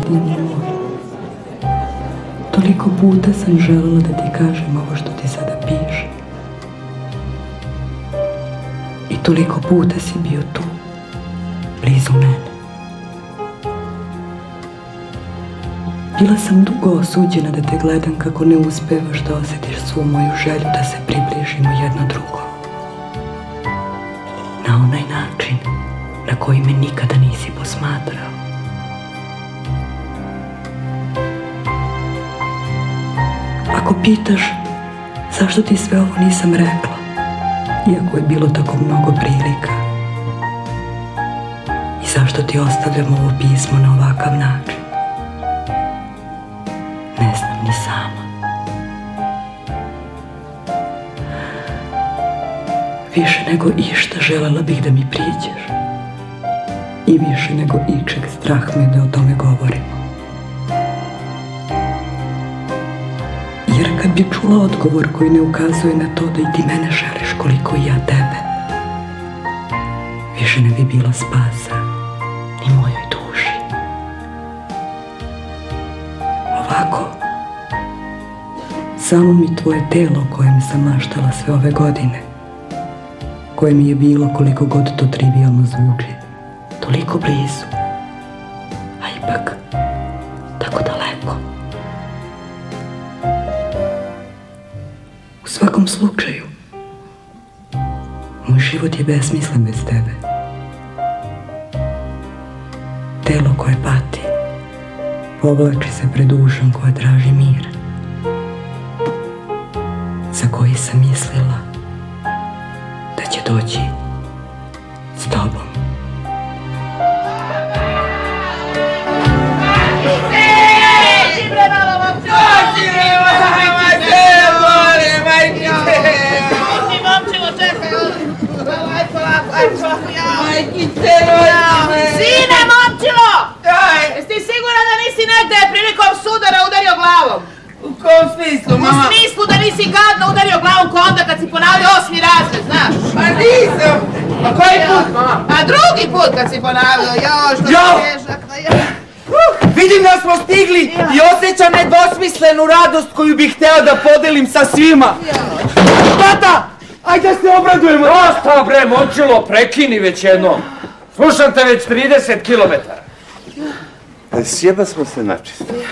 jedini moj. Toliko puta sam želela da ti kažem ovo što ti sada pišem. I toliko puta si bio tu, blizu mene. Bila sam dugo osuđena da te gledam kako ne uspevaš da osjetiš svu moju želju da se približimo jedno drugom. Na onaj način na koji me nikada nisi posmatrao. Ako pitaš zašto ti sve ovo nisam rekla, iako je bilo tako mnogo prilika, i zašto ti ostavljam ovo pismo na ovakav način, ne znam ni sama. Više nego išta želela bih da mi priđeš. I više nego ičeg strah me da o tome govorimo. Jer kad bi čula odgovor koji ne ukazuje na to da i ti mene želiš koliko i ja tebe, više ne bi bilo spasa ni mojoj duši. Ovako, samo mi tvoje telo o kojem sam maštala sve ove godine, koje mi je bilo koliko god to trivijalno zvuči, toliko blizu, a ipak tako daleko. U svakom slučaju, moj život je besmislen bez tebe. Telo koje pati, povlači se pred dušom koja traži mir, za koji sam mislila da će doći s tobom. Sine, momčilo! Jesi ti siguran da nisi negde prilikom sudara udario glavom? U kom smislu, mama? U smislu da nisi gadno udario glavom ko onda kad si ponavljao 8. razred, znaš? Pa nisam! Pa koji put, mama? A drugi put kad si ponavljao, još što je težak. Vidim da smo stigli i osjećam nedvosmislenu radost koju bih hteo da podelim sa svima. Tata! Ajde da se obradujemo! Dosta bre, momčilo, prekini već jednom. Slušam te već 30 kilometara. Sjeba smo se načistili.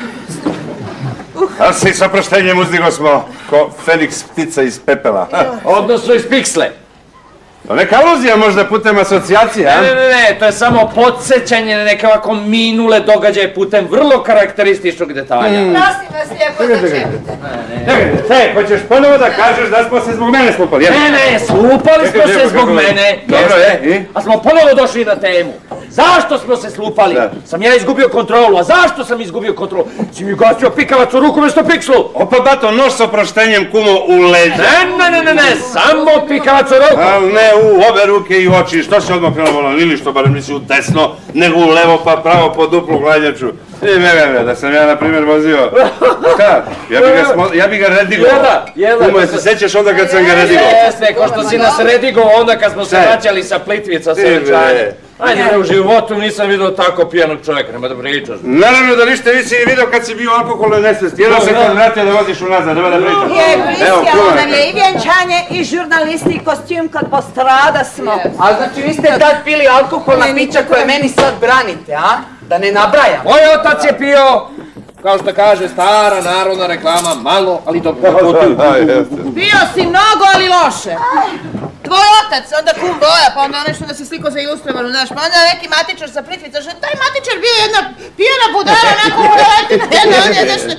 Ali se i s oproštenjem uzdigo smo ko Feniks ptica iz pepela. Odnosno iz piksle. To neka aluzija možda putem asocijacije, a? Ne, to je samo podsjećanje na neke ovako minule događaje putem vrlo karakterističnog detalja. Prosim vas lijepo da čekate. Čekaj, hoćeš ponovo da kažeš da smo se zbog mene slupali? Ne, slupali smo se zbog mene. Dobro, i? A smo ponovo došli na temu. Zašto smo se slupali? Sam ja izgubio kontrolu, a zašto sam izgubio kontrolu? Si mi ugasio pikavac u ruku mjesto pikslu. Opa, bato, nož s oproštenjem kumo u leđa. Ne, samo pikavac u ruku. Ali ne u obe ruke i oči, što si odmah krenuo volan, ili što barem nisi u desno, nego u levo pa pravo po duplu gladnjaču. Ne, da sam ja na primjer vozio. Šta? Ja bi ga redigao. Kumo, se sećaš onda kad sam ga redigao? Jeste, ko što si nas redigao onda kad smo se vraćali sa Plitvica sa venčanja. Ajde, u životu nisam vidio tako pijanog čovjeka, nema da pričaš. Naravno da ništa nisi vidio kad si bio u alkoholnoj nesvesti. Jedno se kad vratio da voziš unazad, nema da pričaš. Kristijan nam je i vjenčanje i žurnalisti i kostijum kad postrada smo. A znači vi ste tad pili alkoholna pića koje meni sad branite, a? Da ne nabrajam. Moj otac je pio, kao što kaže stara narodna reklama, malo, ali dobro. Pio si mnogo, ali loše. Tvoj otac, onda kum Boja, pa onda nešto da se sliko za ilustrovanu, znaš, pa onda neki matičar sa Plitvica, što taj matičar bio jedna pijena budala, onako uletina, jedna on je nešto...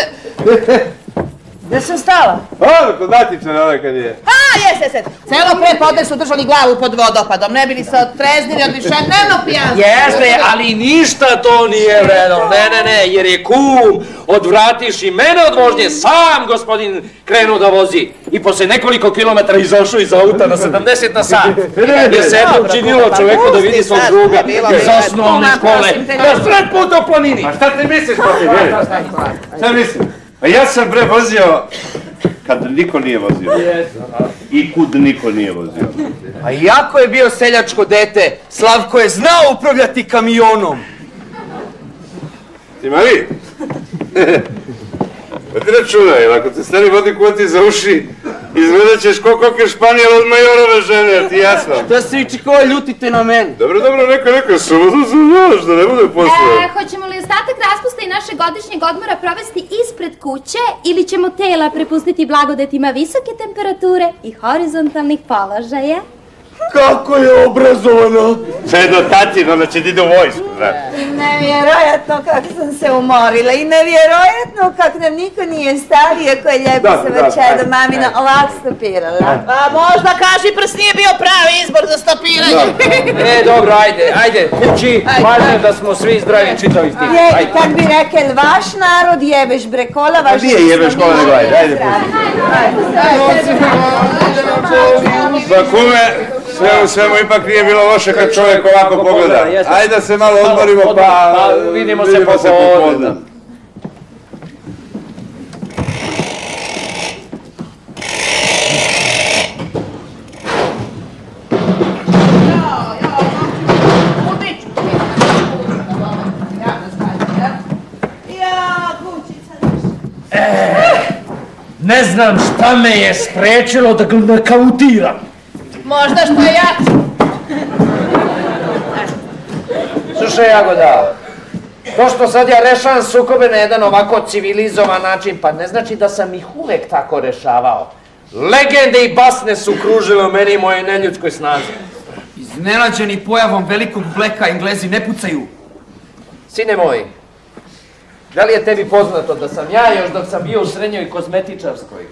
Gdje sam stala? Ono, kod matičara ovaj kad je. Jes. Celo prepodne su držali glavu pod vodopadom, ne bili se otreznili od višednevnog pijanstva. Jeste, ali ništa to nije vredno, ne, jer je kum, odvratiš i mene od vožnje, sam gospodin krenuo da vozi i posle nekoliko kilometara izašao iz auta na 70 na sat. Jer se jedno učinilo čoveku da vidi svog druga iz osnovne škole, da sred puta u planini. A šta ti misliš, papi? Šta misliš? A ja sam bre vozio kad niko nije vozio. I kud niko nije vozio. A iako je bio seljačko dete, Slavko je znao upravljati kamionom. Ti Mari? Pa ti ne čudaj, ako te stari vodi kuvati za uši, izgledat ćeš ko koker španijel od majorove žene, ti jasno? Šta se ići ko ljutite na meni? Dobro, neka, samo znaš da ne bude posle. Hoćemo li ostatak raspusta i naše godišnjeg odmora provesti ispred kuće ili ćemo tela prepustiti blagodetima visoke temperature i horizontalnih položaja? Kako je obrazovano! Sve do tatino, da će ti do vojsku, da. Nevjerojatno kako sam se umorila i nevjerojatno kako nam niko nije starije koji je lijepo se večer do mamina ovako stopirala. Pa možda kaži prst nije bio pravi izbor za stopiranje. Dobro, ajde, kući, važno je da smo svi zdravi čitavi stih. Je, kak bi rekel vaš narod, jebeš bre kola, vaš... Nije jebeš kola nego ajde. Pa kume, sve u svemu ipak nije bilo loše kad čovjek ovako pogleda. Ajde da se malo odmorimo pa vidimo se popodne. Ne znam šta me je spriječilo da ga nakautiram. Možda što je jače. Slušaj, Jagoda, to što sad ja rešavam sukobe na jedan ovako civilizovan način, pa ne znači da sam ih uvek tako rešavao. Legende i basne su kružile u meni i moje neljudskoj snazi. Iznenađeni pojavom velikog Bleka Englezi ne pucaju. Sine moj, da li je tebi poznato da sam ja još dok sam bio u srednjoj kozmetičarskoj?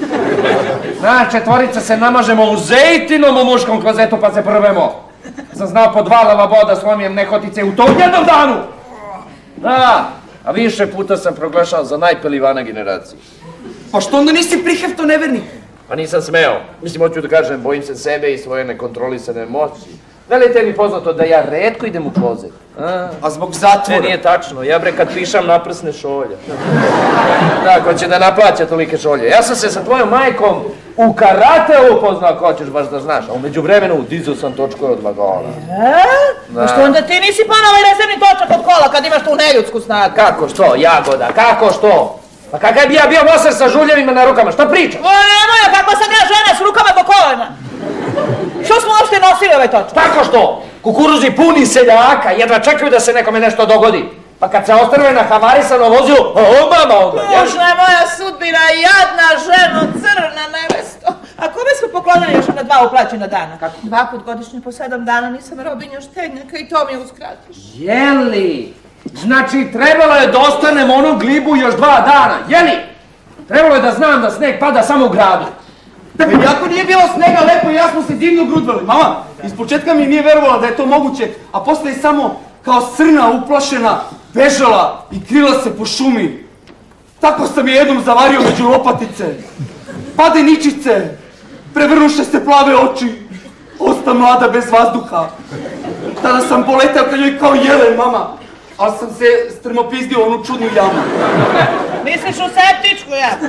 Na, četvorica se namažemo u zejtinom u muškom klozetu pa se prvemo. Sam znao po 2 lavaboda slomijem nehotice u tom jednom danu. Da, a više puta sam proglašao za najpelivana generaciju. Pa što onda nisi prihefto nevernik? Pa nisam smeo. Mislim, hoću da kažem, bojim se sebe i svoje nekontrolisane emocije. Da li je tebi poznato da ja retko idem u klozet? A zbog zatvora? Ne, nije tačno. Ja bre kad pišam naprsne šolje. Da, ko će da naplaća tolike šolje. Ja sam se sa tvojom majkom u karateu upoznao, ako hoćeš baš da znaš. A umeđu vremenu dizao sam točkove od 2 gola. Pa što onda ti nisi pa ovaj rezervni točak od kola kad imaš tu neljudsku snagu? Kako što, Jagoda, kako što? Pa kakav bi ja bio boser sa žuljevima na rukama, šta pričaš? O, nemoj, kakva sam ja žena s rukama po kolima. Što smo uopšte nosili ovaj točak? Tako što, kukuruzi puni seljaka, jedva čekaju da se nekome nešto dogodi. Pa kad se ostrve na havarisano vozilo, mama onda. Bože, moja sudbina, jadna ženo, crna nevesto. A kome smo poklonili još na 2 uplaćena dana? Kako? 2 put godišnje po 7 dana nisam robinja štednjaka i to mi uskratiš. Jeli? Znači, trebalo je da ostanem onu glibu još 2 dana, jeli? Trebalo je da znam da sneg pada samo u gradu. Jako nije bilo snega, lepo i ja smo se divno grudvali. Mama, ispočetka mi nije verovala da je to moguće, a posle je samo kao srna uplašena bežala i krila se po šumi. Tako sam je jednom zavario među lopatice. Pade ničice, prevrnuše se plave oči, osta mlada bez vazduha. Tada sam poletao ka njoj kao jelen, mama, ali sam se strmopizdio u onu čudnu jamu. Misliš u septičku jamu?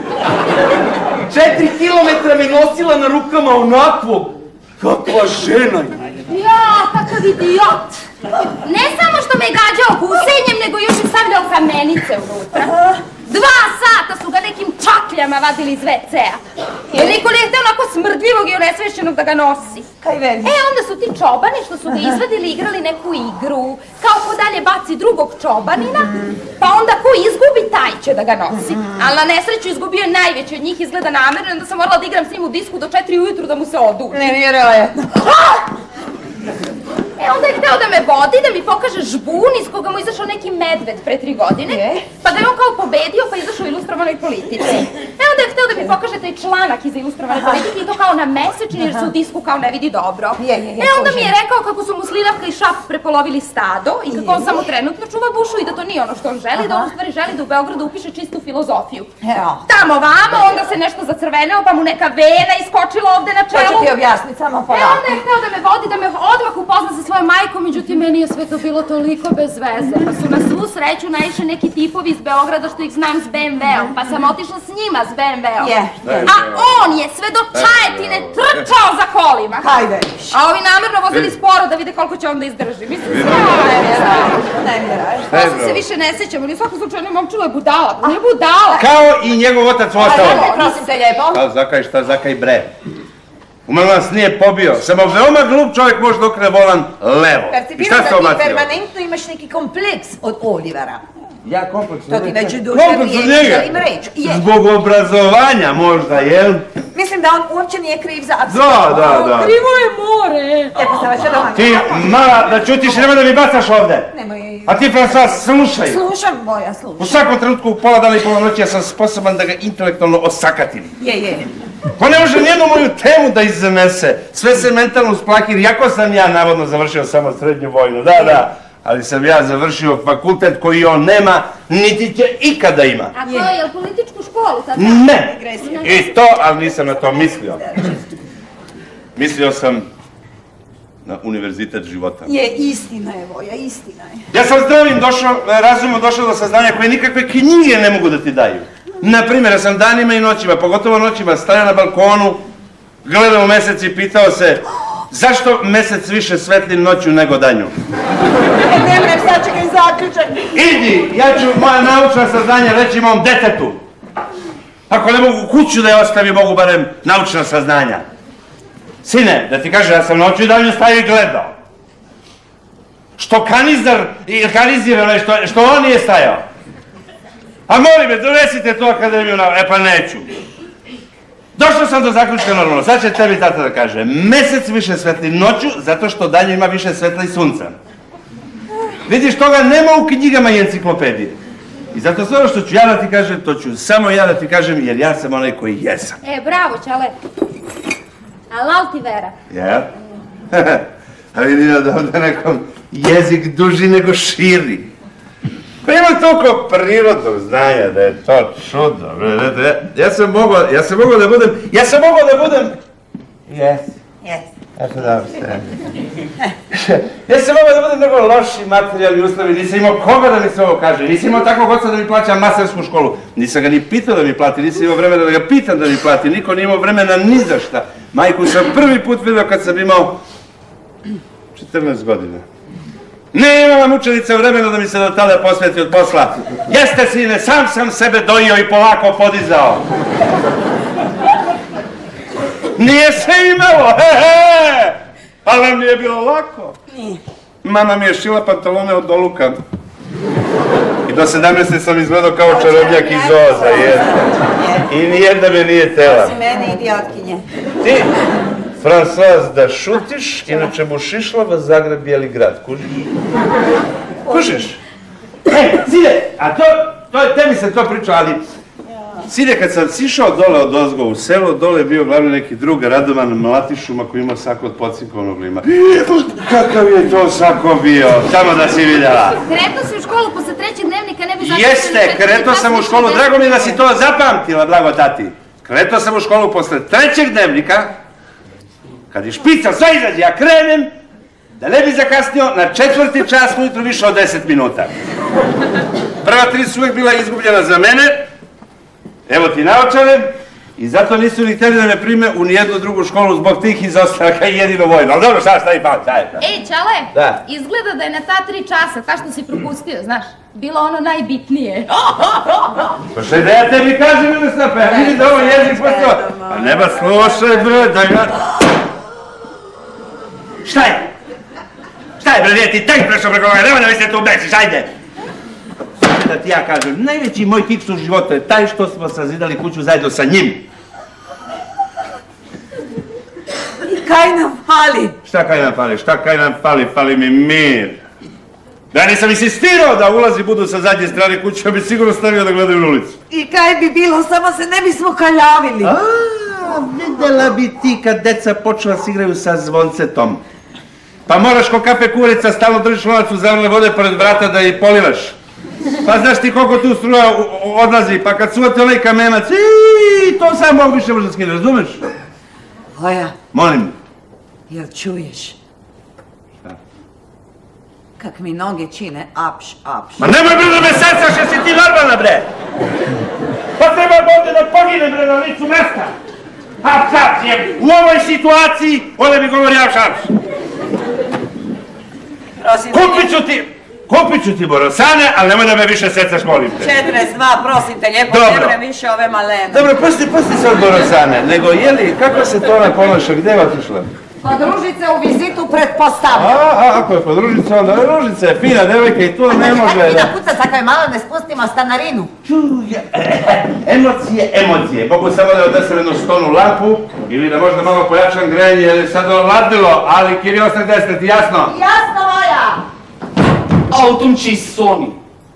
4 kilometra me nosila na rukama onakvog. Kakva žena je. Ja, kakav idiot! Ne samo što me je gađao gusenjem, nego još je stavljao kamenice unutra. 2 sata su ga nekim čakljama vadili iz WC-a. Jer niko nije htio onako smrdljivog i onesvešćenog da ga nosi. Kaj veli? Onda su ti čobani što su ga izvadili igrali neku igru. Kao ko dalje baci drugog čobanina, pa onda ko izgubi taj će da ga nosi. Ali na nesreću izgubio je najveći od njih izgleda namerno, onda sam morala da igram s njim u disku do 4 ujutru da mu se oduži. Nevjerojatno. Onda je hteo da me vodi, da mi pokaže žbun iz koga mu izašao neki medved pre 3 godine, pa da je on kao pobedio pa izašao u Ilustrovanoj politici. Onda je hteo da mi pokaže taj članak iz Ilustrovane politike i to kao na mesečni jer se u disku kao ne vidi dobro. Onda mi je rekao kako su mu Slilavka i Šap prepolovili stado i kako on samo trenutno čuva bušu i da to nije ono što on želi, da on u stvari želi da u Beogradu upiše čistu filozofiju. Tamo vamo, onda se nešto zacrveneo pa mu neka vena iskočila ovde na čelu. To ću ti objasniti, samo polako. Onda je hteo da me vodi, da me odmah upozna sa svojim svoje majko, međutim, meni je sve to bilo toliko bez veze. Pa su na svu sreću naišli neki tipovi iz Beograda što ih znam s BMW-om, pa sam otišla s njima s BMW-om. A on je sve do Čajetine trčao za kolima. Hajde. A ovi namjerno vozili sporo da vide koliko će onda izdrži. Mislim, Ne vjeraš. ja se više ne sjećam, ali u svakom slučaju ne momčilo je budala. Ne budala. Kao i njegov otac ostao. Prosim te lijepo. Šta zakaj bre? Umalo nas nije pobio, samo veoma glup čovjek može da okrene volan levo. Percipiram da ti permanentno imaš neki kompleks od Olivera. Ja kompleks? To ti već duže nije želim reći. Zbog obrazovanja možda, jel? Mislim da on uopće nije kriv za apsolutno. Da. Krivo je more. Eto sam vaša doma. Ti, mala, da čutiš, nema da mi bacaš ovde. Nemoj. A ti, François, slušaj. Slušam, Boja, slušam. U svakom trenutku, u pola dana i pola noći, ja sam sposoban da ga intelektualno osakatim. Je. Pa ne može nijednu moju temu da iznese. Sve se mentalno usplakir, iako sam ja navodno završio samo srednju vojnu, da. Ali sam ja završio fakultet koji on nema, niti će ikada ima. A to je političku školu sad? Ne! I to, ali nisam na to mislio. Mislio sam na univerzitet života. Je, istina je, Voja, istina je. Ja sam zdravim razumom došao do saznanja koje nikakve knjige ne mogu da ti daju. Naprimjer, ja sam danima i noćima, pogotovo noćima, stajao na balkonu, gledao u mesec i pitao se zašto mesec više svetli noću nego danju? Ne vrem, sad čekaj zaključak. Idi, ja ću moja naučna saznanja reći mom detetu. Ako ne mogu kuću da je ostavi, mogu barem naučna saznanja. Sine, da ti kaže, ja sam noću i danju stajao i gledao. Što kanizir, što on nije stajao. A molim me, donesite to akademiju na... pa neću. Došao sam do zaključka normalno, sad će tebi tata da kaže, mesec više svetli noću, zato što dalje ima više svetla i sunca. Vidiš, toga nema u knjigama i enciklopedije. I zato sve ono što ću ja da ti kažem, to ću samo ja da ti kažem, jer ja sam onaj koji jesam. Bravo, Čale. Alal ti vera. Jel? A vidim da ovdje nekom jezik duži nego širi. Pa ima toliko prirodnog znanja da je to čudno. Ja sam mogao da budem... Jes. Eto da se... Ja sam mogao da budem nego loši materijalni uslovi, nisam imao koga da mi se ovo kaže, nisam imao takvog oca da mi plaća mastersku školu, nisam ga ni pitao da mi plati, nisam imao vremena da ga pitam da mi plati, niko nije imao vremena ni za šta. Majku sam prvi put vidio kad sam imao 14 godina. Ne imam učenica vremena da mi se do tada posveti od posla. Jeste, sine, sam sam sebe dojio i polako podizao. Nije se imalo, ali nam nije bilo lako. Mama mi je šila pantalone od doluka. I do 17. sam izgledao kao čarobnjak iz Oza, I nijedna me nije tela. Osim mene, idiotkinje. Ti, François, da šutiš, inače mu šišlava Zagreb Bijeli grad, kužiš? Kužiš? Sine, a tebi se to pričao, ali... Sine, kad sam sišao dole od ozgo u selo, dole je bio glavni neki drug, Radovan Mlatišuma, koji ima sako od podcinkovnog lima. Kakav je to sako bio, samo da si vidjela. Kretao si u školu posle trećeg dnevnika, ne bi zaključili... Jeste, kretao sam u školu, drago mi da si to zapamtila, blago tati. Kretao sam u školu posle trećeg dnevnika, kad je špica sve izađe, ja krenem, da ne bi zakasnio na 4. čas ujutru više od 10 minuta. Prva 3 su uvijek bila izgubljena za mene, evo ti naočare, i zato nisu ni htjeli da me prime u nijednu drugu školu zbog tih izostanaka i jedino vojno. Ali dobro, šta i pa, šta je? Ej, Čale, izgleda da je na ta 3 časa, ta što si propustio, znaš, bilo ono najbitnije. Pa šta da ja tebi kažem, Miroslav, ja vidim da ovo jezik postao. Pa nema, slušaj, bre, da ga... Šta je? Šta je, bre, nije ti tek prešao preko ovoga, nema da mi se tu bečiš, ajde! Da ti ja kažem, najveći moj kiks u životu je taj što smo sazidali kuću zajedno sa njim. I kaj nam fali? Šta kaj nam fali? Fali mi mir. Da ja nisam insistirao da ulazi budu sa zadnje strane kuće, ja bi sigurno stavio da gledaju na ulicu. I kaj bi bilo, samo se ne bismo kaljavili. Vidjela bi ti kad deca počela se igraju sa zvoncetom. Pa moraš ko kafe kurica stalno držiš lonac u zavrne vode pored vrata da ih polivaš. Pa znaš ti koliko tu struja odlazi, pa kad suvati onaj kamenac, to sam Bog više može skine, razumeš? Voja. Molim. Jel čuješ? Šta? kak mi noge čine apš, apš. Ma nemoj bre da me secaš, jesi ti normalna bre? Pa treba ovdje da pogine bre na licu mesta. Apš, apš je, u ovoj situaciji ovdje mi govori apš, apš. Kupit ću ti borosane, ali nemoj da me više secaš, molim te. 42, prosim te lijepo, ne bre više ove malene. Dobro, pusti se od borosane, nego jeli, kako se to ona ponaša, gdje je otišla? Podružice u vizitu pretpostavljam. Ako je podružica, onda je Ružica je fina devojka i to ne može... Kako ti da pucac, ako je malo ne spustimo stanarinu? Emocije. Mogu samo da odnesem jednu stonu lampu ili da možda malo pojačam grenje jer je sad oladilo, ali Kiri ostane desne, ti jasno? Jasno moja! Autom će i Sony.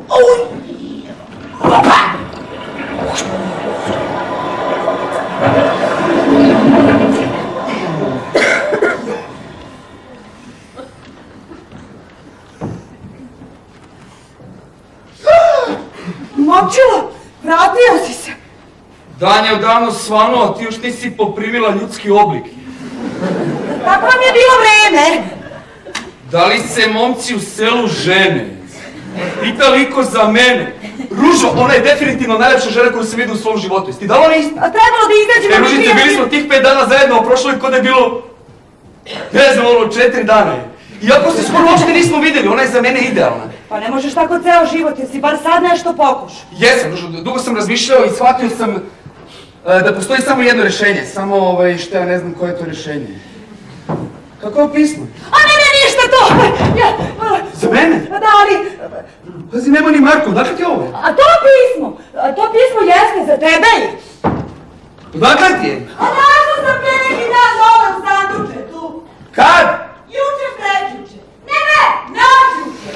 Momčilo, vratio si se. Dan je odavno svanuo, a ti još nisi poprimila ljudski oblik. Kako vam je bilo vreme? Da li se momci u selu žene? Pita li iko za mene? Ružo, ona je definitivno najlepša žena koju sam vidio u svom životu. Jesi ti dala ona isto? A trebalo da izađemo na Ružice, bili smo tih 5 dana zajedno, a prošlo je kod je bilo... Ne znam, 4 dana je. Iako se skoro uopšte nismo vidjeli, ona je za mene idealna. Pa ne možeš tako ceo život, jesi bar sad nešto pokuš. Jesam, dugo sam razmišljao i shvatio sam da postoji samo jedno rješenje. Samo što ja ne znam koje je to rješenje. Kako je pismo? A ne, ništa to! Za mene? Da, ali... Pazi, nema ni Marko, dakle ti ovo? A to pismo jeste za tebe. Dakle ti je? A našla sam prije neki dan dole u sandučetu. Kad? Juče, prekjuče. Ne, najuče.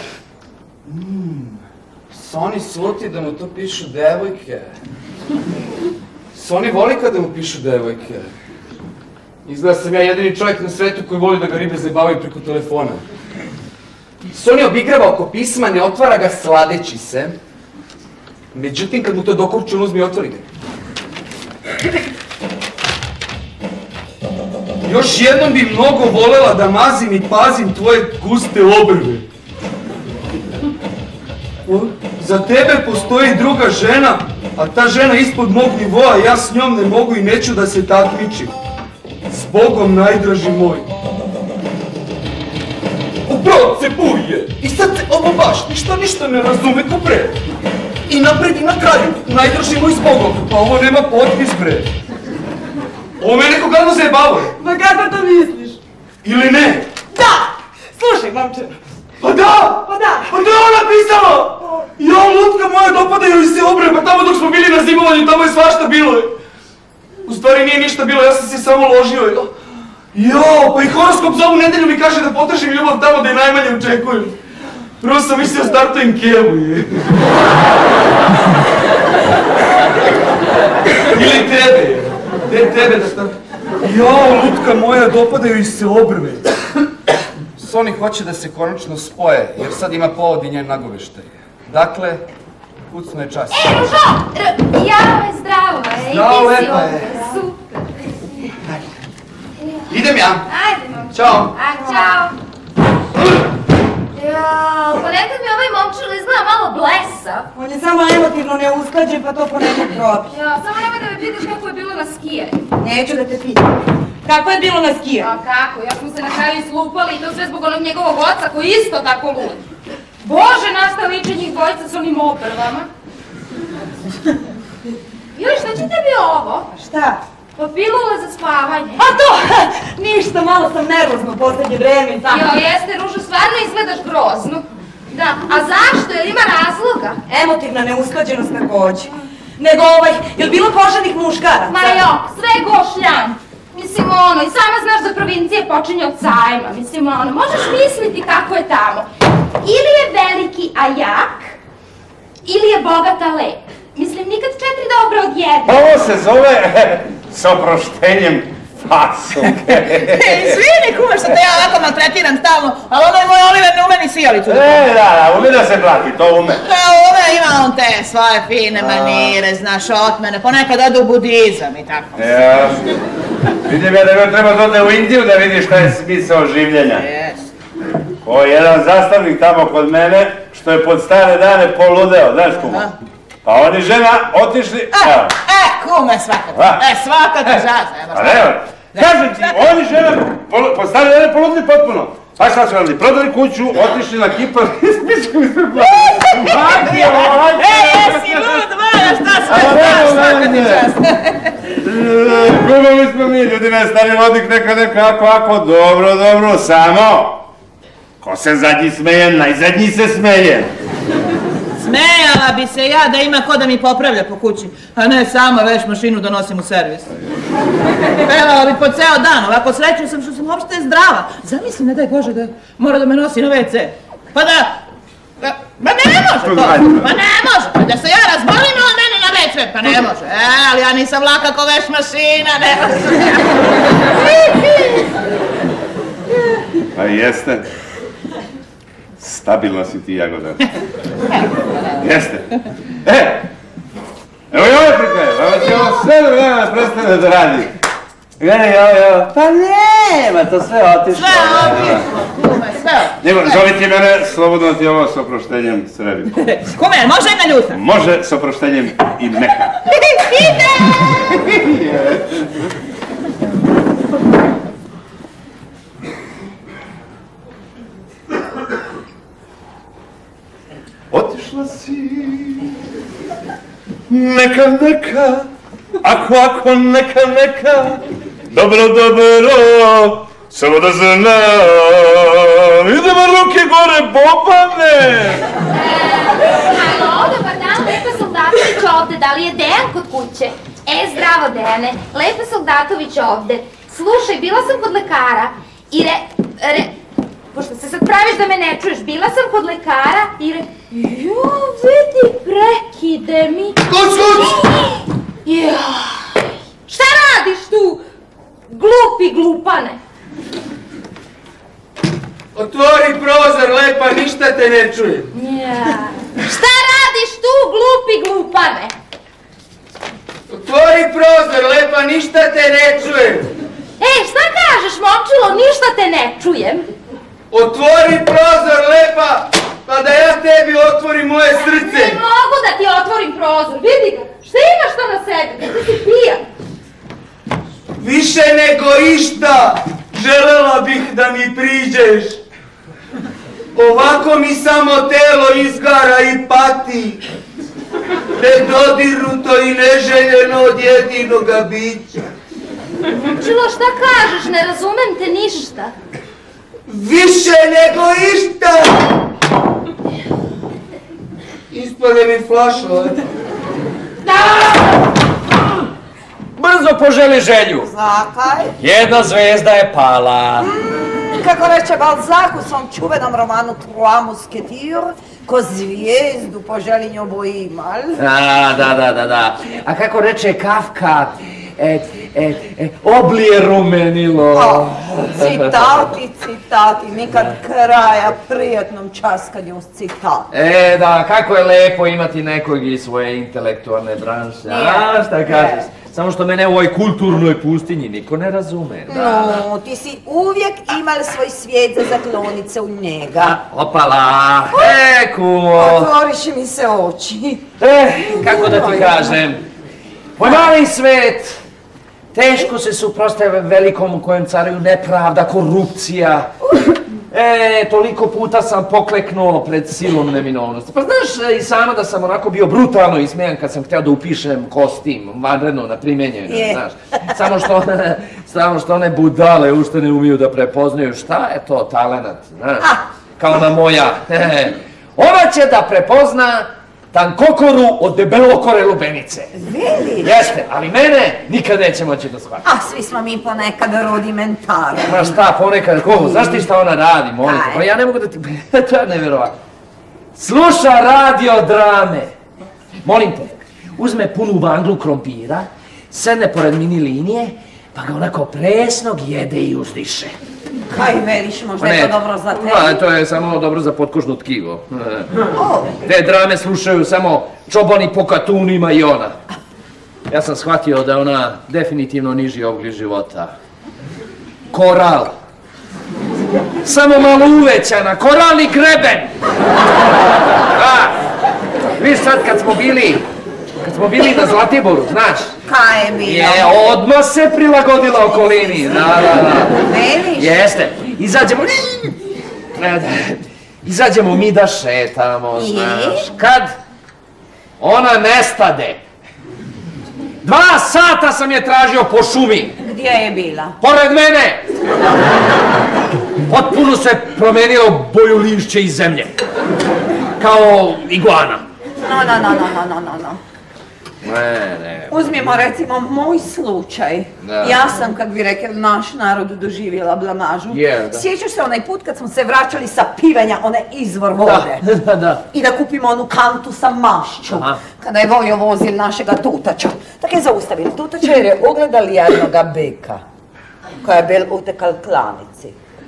Soni sluti da mu to pišu devojke. Soni voli kada mu pišu devojke. Izgleda sam ja jedini čovjek na svetu koji voli da ga ribe zajebavaju preko telefona. Soni obigrava oko pisma, ne otvara ga sladeći se. Međutim, kad mu to dokupče, on uzme i otvori ga. Još jednom bi mnogo volela da mazim i pazim tvoje guste obrve. Za tebe postoji druga žena, a ta žena ispod mog nivoa, ja s njom ne mogu i neću da se takmičim. S Bogom, najdraži moj. Upravo se buje. I sad se ovo baš ništa ne razume ko pre. I napred i na kraju, najdraži moj s Bogom. Pa ovo nema potpis bre. Ovo me neko gadno zajebavo. Ma kako to misliš? Ili ne? Da! Slušaj, momčino. Pa da! Pa to je ona pisala! Ja, lutka moja, dopadaju mi se obrve, pa tamo dok smo bili na zimovanju, tamo je svašta bilo. U stvari nije ništa bilo, ja sam se samo ložio. Jo, pa i horoskop za ovu nedelju mi kaže da potražim ljubav tamo da je najmanje očekuju. Prvo sam mislio startujem kevu, je. Ili tebe. Gde tebe da startujem? Jo, lutka moja, dopadaju mi se obrve. Soni hoće da se konačno spoje, jer sad ima povod i njen nagoveštaj. Dakle, kucno je čas. Ružo! Zdravo, Zdravo, i ti si lepa je. ovdje, super. Idem ja. Ajde, momčilo. Ćao. Ćao. Jao, pa nekad mi ovaj momčilo izgleda malo blesav. On je samo emotivno neusklađen, pa to ponekad probi. Jao, samo nemoj da me pitaš kako je bilo na skijanju. Neću da te pitam. Kako je bilo na skijanju? A kako, ja smo se na kraju islupali i to sve zbog onog njegovog oca koji je isto tako lud. Bože, nastav liče njih dvojica s onim obrvama. Joj, šta će tebi ovo? Šta? Pa pilula za spavanje. A to! Ništa, malo sam nervozna u posljednje vreme i tako. Jo, jeste, Ružo, stvarno izgledaš grozno. Da, a zašto? Jel ima razloga? Emotivna neusklađenost također. Nego jel bilo poželjnih muškaraca? Ma jo, sve gošljan. Mislim i sama znaš da provincija počinje od sajma. Mislim možeš misliti kako je tamo. Ili je veliki, a jak, ili je bogat, a lep. Mislim, nikad 4 dobre od jedne. Ovo se zove, s oproštenjem, fason. Izvini kume što te ja ovako maltretiram stalno, ali onaj moj Oliver ne ume ni sijalicu. Da, ume da se blati, to ume. Ima on te svoje fine manire, znaš, otmene, ponekad ode u budizam i tako. Jasno. Vidim ja da bi treba da ode u Indiju da vidi šta je smisao življenja. Jest. Ovo je jedan zastavnik tamo kod mene, što je pod stare dane poludeo, znaš kumo? Pa oni žena otišli... Kume, svaka ti žaza. A ne, kažem ti, oni žena pod stare dane poludili potpuno. Pa šta su radili? Prodali kuću, otišli na Kipar i spičkali se plati. Jesi lud, Maja, šta svaka ti žaza? Gubili smo mi, ljudi, ne stari vodik, neka, ako, dobro, samo. Ko se zadnji smeje, najzadnji se smeje. Smejala bi se ja da ima ko da mi popravlja po kući, a ne sama veš mašinu da nosim u servis. Pevala bi po ceo dan, ovako sreću sam što sam uopšte zdrava. Zamisli, ne daj Bože, da mora da me nosi na WC. Pa da... Ma ne može to! Pa ne može! Pa da se ja razbolim, on mene na WC, pa ne može. Ali ja nisam laka ko veš mašina, ne može. Pa jeste. Stabilna si ti, Jagoda. Jeste. Evo i ove prikaje, pa će ovo sve vremena prestane da radi. Gledaj, evo. Pa nema, to sve otišlo. Sve otišlo, sve. Nego, zove ti mene, slobodno ti ovo s oproštenjem sredim. Kume, može jedna ljuta? Može s oproštenjem i meka. Ide! Otišla si, neka, ako, neka, dobro, samo da znam, idemo ruke gore, Bobane! Halo, dobar dan, Lepa Soldatović ovde, da li je Dejan kod kuće? Zdravo Dejane, Lepa Soldatović ovde. Slušaj, bila sam kod lekara i pošto se sad praviš da me ne čuješ, bila sam kod lekara i vidi, prekide mi. Kuć! Šta radiš tu, glupi glupane? Otvori prozor, Lepa, ništa te ne čujem. Šta radiš tu, glupi glupane? Otvori prozor, Lepa, ništa te ne čujem. Šta kažeš, momčilo, ništa te ne čujem? Otvori prozor, Lepa, pa da ja tebi otvorim moje srce. Ne mogu da ti otvorim prozor, vidi ga. Šta imaš to na sebi, da ti si pijan? Više nego išta, želela bih da mi priđeš. Ovako mi samo telo izgara i pati. Nedodirnuto i neželjeno od jedinoga bića. Momčilo, šta kažeš, ne razumem te ništa. Više nego išta! Ispade mi flašova. Brzo poželi želju. Zakaj? Jedna zvezda je pala. Kako reče Balzac u svom čuvenom romanu Trois Mousquetaires, ko zvijezdu poželi njobo imal. Da. A kako reče Kafka, oblije rumenilo. Citati, nikad kraja prijetnom časkanju uz citat. Da, kako je lepo imati nekog iz svoje intelektualne branše. Šta kažeš? Samo što mene u ovoj kulturnoj pustinji niko ne razume. No, ti si uvijek imal svoj svijet za zaklonit se u njega. Opala, kumo. Otvoriš mi se oči. Kako da ti kažem, moj mali svet teško se suprotstavlja velikom u kojem caraju nepravda, korupcija. Toliko puta sam pokleknuo pred silom neminovnosti. Pa znaš i sama da sam onako bio brutalno ismejan kad sam htio da upišem kostim, vanredno na primenjeno, znaš. Samo što one budale ušte ne umiju da prepoznaju šta je to talenat, znaš. Kao ona moja. Ona će da prepozna tankokoru od debelokore lubenice. Veli? Jeste, ali mene nikad neće moći da shvati. Svi smo mi ponekad rudimentari. Ma šta, ponekad, znaš ti šta ona radi, molim te? Pa ja ne mogu da ti... To je nevjerovatno. Sluša radio drame. Molim te, uzme punu vanglu krompira, sedne pored mini linije, pa ga onako presnog jede i uzdiše. Kaj veliš, možda je to dobro za tebi? To je samo dobro za potkožno tkivo. Te drame slušaju samo čobani po katunima i ona. Ja sam shvatio da je ona definitivno niži oblik života. Koral. Samo malo uvećana, koralni greben. Viš sad kad smo bili na Zlatiboru, znaš? Kaj je bilo? Odmah se prilagodila okolini, da. Veliš? Jeste, izađemo mi da šetamo, znaš. Kad ona nestade. 2 sata sam je tražio po šumi. Gdje je bila? Pored mene. Potpuno se promenilo bojolišće iz zemlje. Kao iguana. No. Uzmimo recimo moj slučaj. Ja sam, kak bi rekao, naš narod doživjela blamažu. Sjećaš se onaj put kad smo se vraćali sa pivenja, onaj izvor vode? Da. I da kupimo onu kantu sa mašću. Kada je Vojo vozil našega Tutača. Tako je zaustavili Tutača jer je ugledali jednoga bika koja je bil utekal klanici.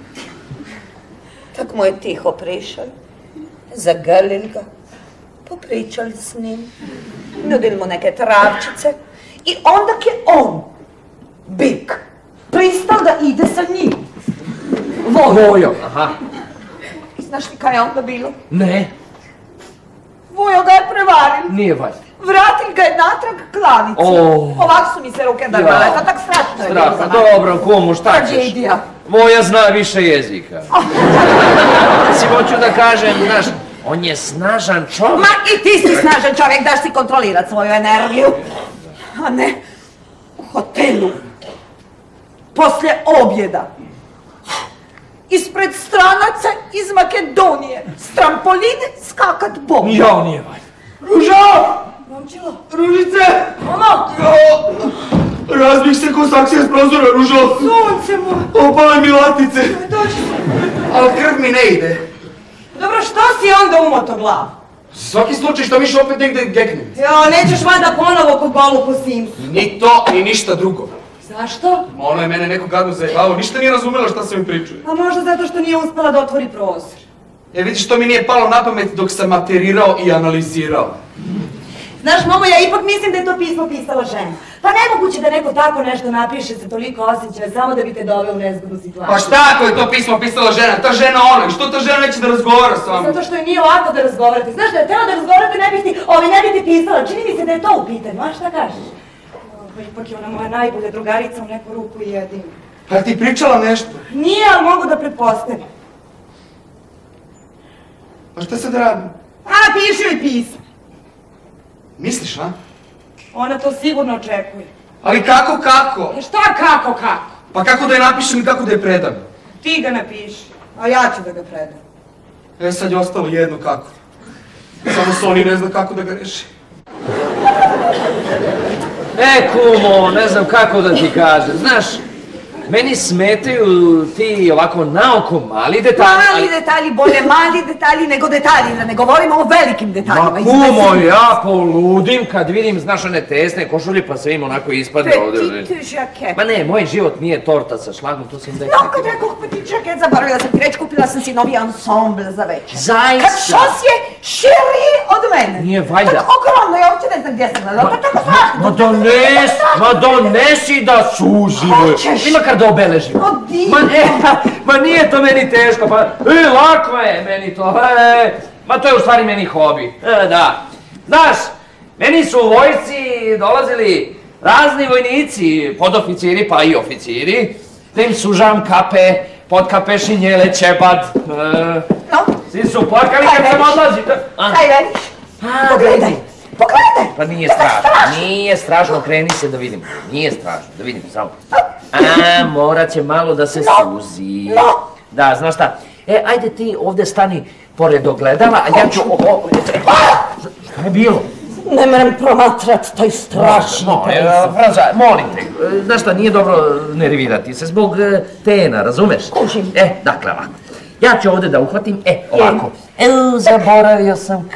Tak mu je tiho prišel, zagrlil ga, popričali s njim, nudili mu neke travčice i onda je on, bik, pristal da ide sa njim. Vojo. Znaš li kaj je onda bilo? Ne. Vojo ga je prevaril. Nije valjda. Vratil ga je natrag klanici. Ovak su mi se ruke drvale, to tak strašno je bilo za mene. Dobro, kumu, šta ćeš? Tragedija. Voja zna više jezika. Si hoću da kažem, znaš, on je snažan čovjek. Ma i ti si snažan čovjek, daš si kontrolirat svoju energiju. A ne, u hotelu, poslije objeda, ispred stranaca iz Makedonije, s trampoline skakat bomba. Ja, nije valjda. Ruža! Momčilo? Ružice! Mama! Razbih se ko saksija s prozora, Ružo! Sunce moj! Opale mi latice! Dođi. Ali krv mi ne ide. Dobro, što si onda umoto glav? Svaki slučaj što miš opet negdje geknem. Jo, nećeš valjda ponovo kod balu po Simsu. Ni to, ni ništa drugo. Zašto? Ono je mene neko gadno zajebalo, ništa nije razumela šta se mi pričuje. A možda zato što nije uspela da otvori prozor. Vidiš, to mi nije palo na pamet dok sam materirao i analizirao. Znaš, Momo, ja ipak mislim da je to pismo pisala žena. Pa nemoguće da neko tako nešto napiše sa toliko osjećaja samo da bi te doveo u nezgodnu situaciju. Pa šta ako je to pismo pisala žena? Ta žena ono, i što ta žena neće da razgovara s vama? Zato što je nije lako da razgovarate. Znaš, da je tela da razgovarate ne bi ti pisala. Čini mi se da je to u pitanju, a šta kažeš? Pa ipak je ona moja najbolja drugarica u neku ruku i jedinu. Pa ti pričala nešto? Nije, ali mogu da pretpostavim. Pa šta sad radim? A, napiši joj pismo. Misliš, a? Ona to sigurno očekuje. Ali kako? Šta kako? Pa kako da je napišem i kako da je predam? Ti ga napiši, a ja ću da ga predam. Sad je ostalo jedno kako. Samo Soni ne zna kako da ga reši. Kumo, ne znam kako da ti kažem, znaš, meni smetaju ti ovako naoko mali detalji. Mali detalji, bolje mali detalji nego detalji, da ne govorimo o velikim detaljima. Ma kumo, ja poludim kad vidim, znaš, one tesne košulje pa se im onako ispadne ovdje. Petit jacket. Ma ne, moj život nije torta sa šlagom, to sam da je... No, kad rekao petit jacket, zaboravila sam ti reći, kupila sam si novi ansambl za večer. Zaista? Kad šos je širi od mene. Nije valjda. Tako ogromno, ja uopće ne znam gdje sam gledala, pa tako strašno. Ma donesi da sužimo. Hoćeš? Ima kar da obeležimo. Ma nije to meni teško, pa lako je meni to. Ma to je u stvari meni hobi. Da. Znaš, meni su u vojsci dolazili razni vojnici, podoficiri pa i oficiri, da im sužam kape, podkape, šinjele, čebad. Svi su plakali kad sam odlazi. Kaj veliš? Pogledaj. Pa nije strašno, kreni se da vidim. Nije strašno, da vidim samo. Morat će malo da se suzi. Da, znaš šta? Ajde ti ovdje stani pored ogledala, a ja ću... Šta je bilo? Ne moram promatrat taj strašni prizor. Franza, molim te, znaš šta, nije dobro nervirati se zbog tena, razumeš? Kužim. Dakle, ovako. Ja ću ovdje da uhvatim, ovako. Zaboravio sam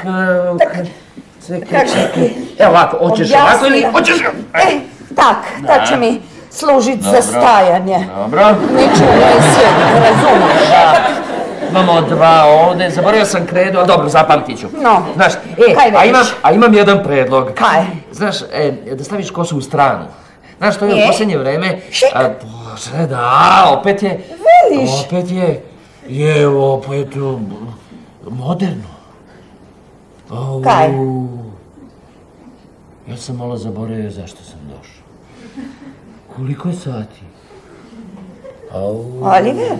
Evo ovako, hoćeš ovako ili hoćeš... Tak će mi služit za stajanje. Dobro. Ničemu ne sjediti, razumiješ? Imamo 2 ovdje, zaboravio sam kredu, ali dobro, zapamtit ću. No, znaš, kaj veliš? A imam jedan predlog. Kaj? Znaš, da staviš kosu u stranu. Znaš, to je u posljednje vreme... Šik? Bože, da, opet je... Veliš? Opet je Evo, pa je to moderno. Kaj? Ja sam malo zaboravio zašto sam došao. Koliko je sati? Oliver?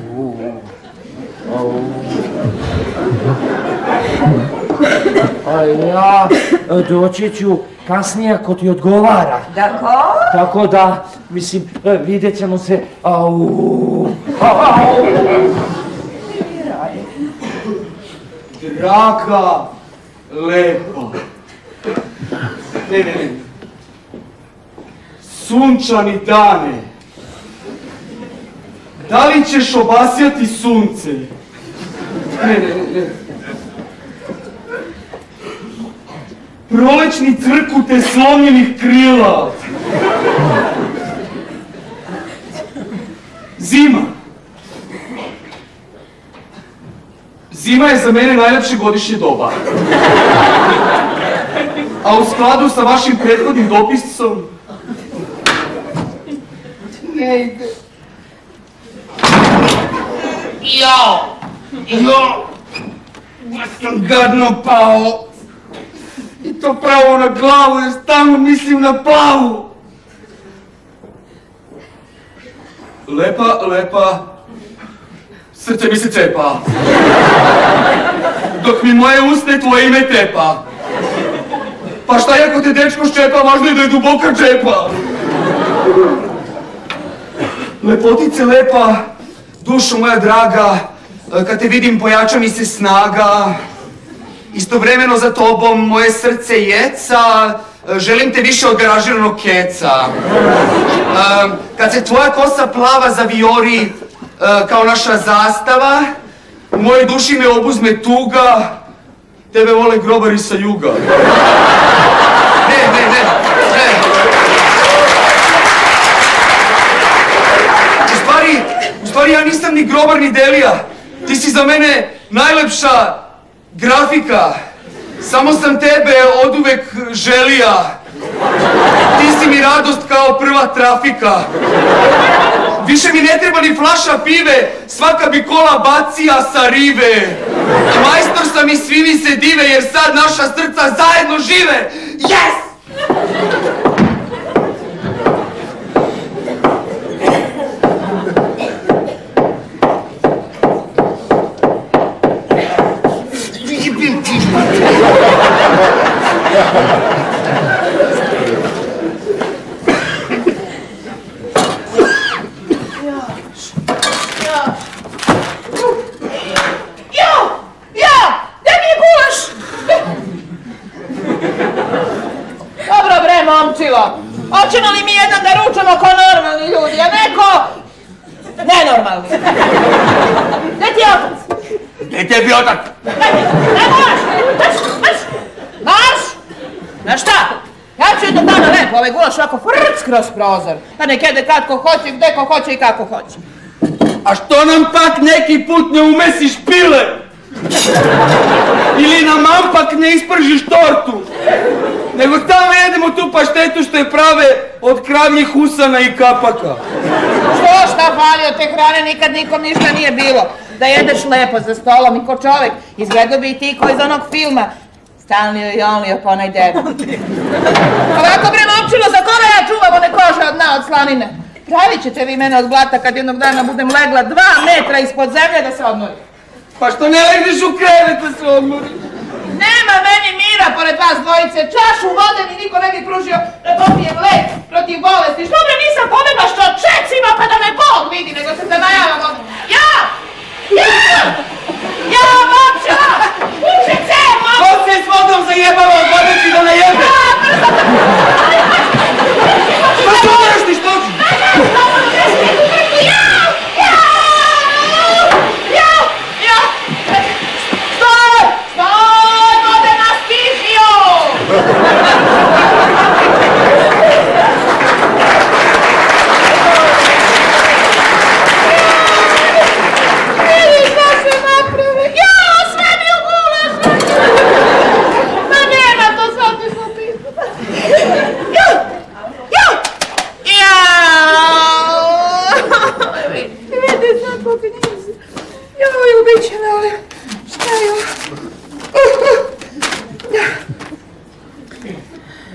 A ja doći ću kasnije ako ti odgovara. Dako? Tako da, mislim, vidjet ćemo se. Draga, lepa. Ne. Sunčani dane. Da li ćeš obasjati sunce? Ne. Prolećni crkute slomljenih krila. Zima. Zima je za mene najlepše godišnje doba. A u skladu sa vašim prethodnim dopisom... Ne ide. Jao! Ja sam gadno pao. I to pravo na glavu, jer stalno mislim na plavu. Lepa, srce mi se cepa. Dok mi moje usne tvoje ime tepa. Pa šta ako te dečko ščepa, važno je da je duboka džepa. Lepotice lepa, dušo moja draga, kad te vidim pojača mi se snaga. Istovremeno za tobom moje srce jeca, želim te više od garažiranog keca. Kad se tvoja kosa plava zavijori kao naša zastava, u mojoj duši me obuzme tuga, tebe vole grobari sa juga. Ne. U stvari ja nisam ni grobar ni delija, ti si za mene najlepša grafika, samo sam tebe oduvek želija. Ti si mi radost kao prva trafika. Više mi ne treba ni flaša pive, svaka bi kola bacija sa rive. Majstor sam i svi mi se dive, jer sad naša srca zajedno žive. Yes! Hoćemo li mi jedan da ručamo ko normalni ljudi, a neko nenormalni? Gde ti je otac? Gde tebi otac? Ne moraš! Marš! Na šta? Ja ću jednog dana lepo ovaj gulaš ovako frc kroz prozor. Pa nek jede kad ko hoće, gde ko hoće i kako hoće. A što nam pak neki put ne umesiš pile? Ili nam ampak ne ispržiš tortu? Nego stalno jedemo tu paštetu što je prave od kravljih usana i kapaka. Šta fali od te hrane, nikad nikom ništa nije bilo. Da jedeš lepo za stolom i ko čovek, izgledao bi i ti ko iz onog filma Stanlio i Onlio po onaj dedu. Ovako bre momčilo, za koga ja čuvam one kože od dna od slanine? Pravit ćete vi mene od blata kad jednog dana budem legla 2 metra ispod zemlje da se odmorim. Pa što ne legneš u krevet da se odmoriš? Nema meni mira pored vas dvojice, čašu vode mi niko ne bi pružio da popijem lek protiv bolesti. Što bre nisam pobegla što čecima pa da me Bog vidi, nego se zanajavam od... Ja, momča! Ušice, momča! Ko se s vodom zajebava od vode ti da ne jebe? Pa što moraš ti što ću? Stoj! Vode na stihiju!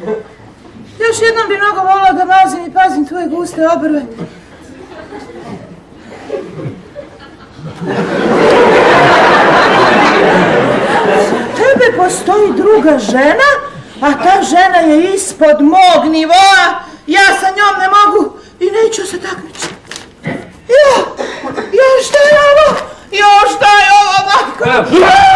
Još jednom bi mnogo volila da mazim i pazim tvoje guste obrve. Tebe postoji druga žena, a ta žena je ispod mog nivoa. Ja sa njom ne mogu i neću se takmičiti. Jo, šta je ovo? Jo, šta je ovo, majko?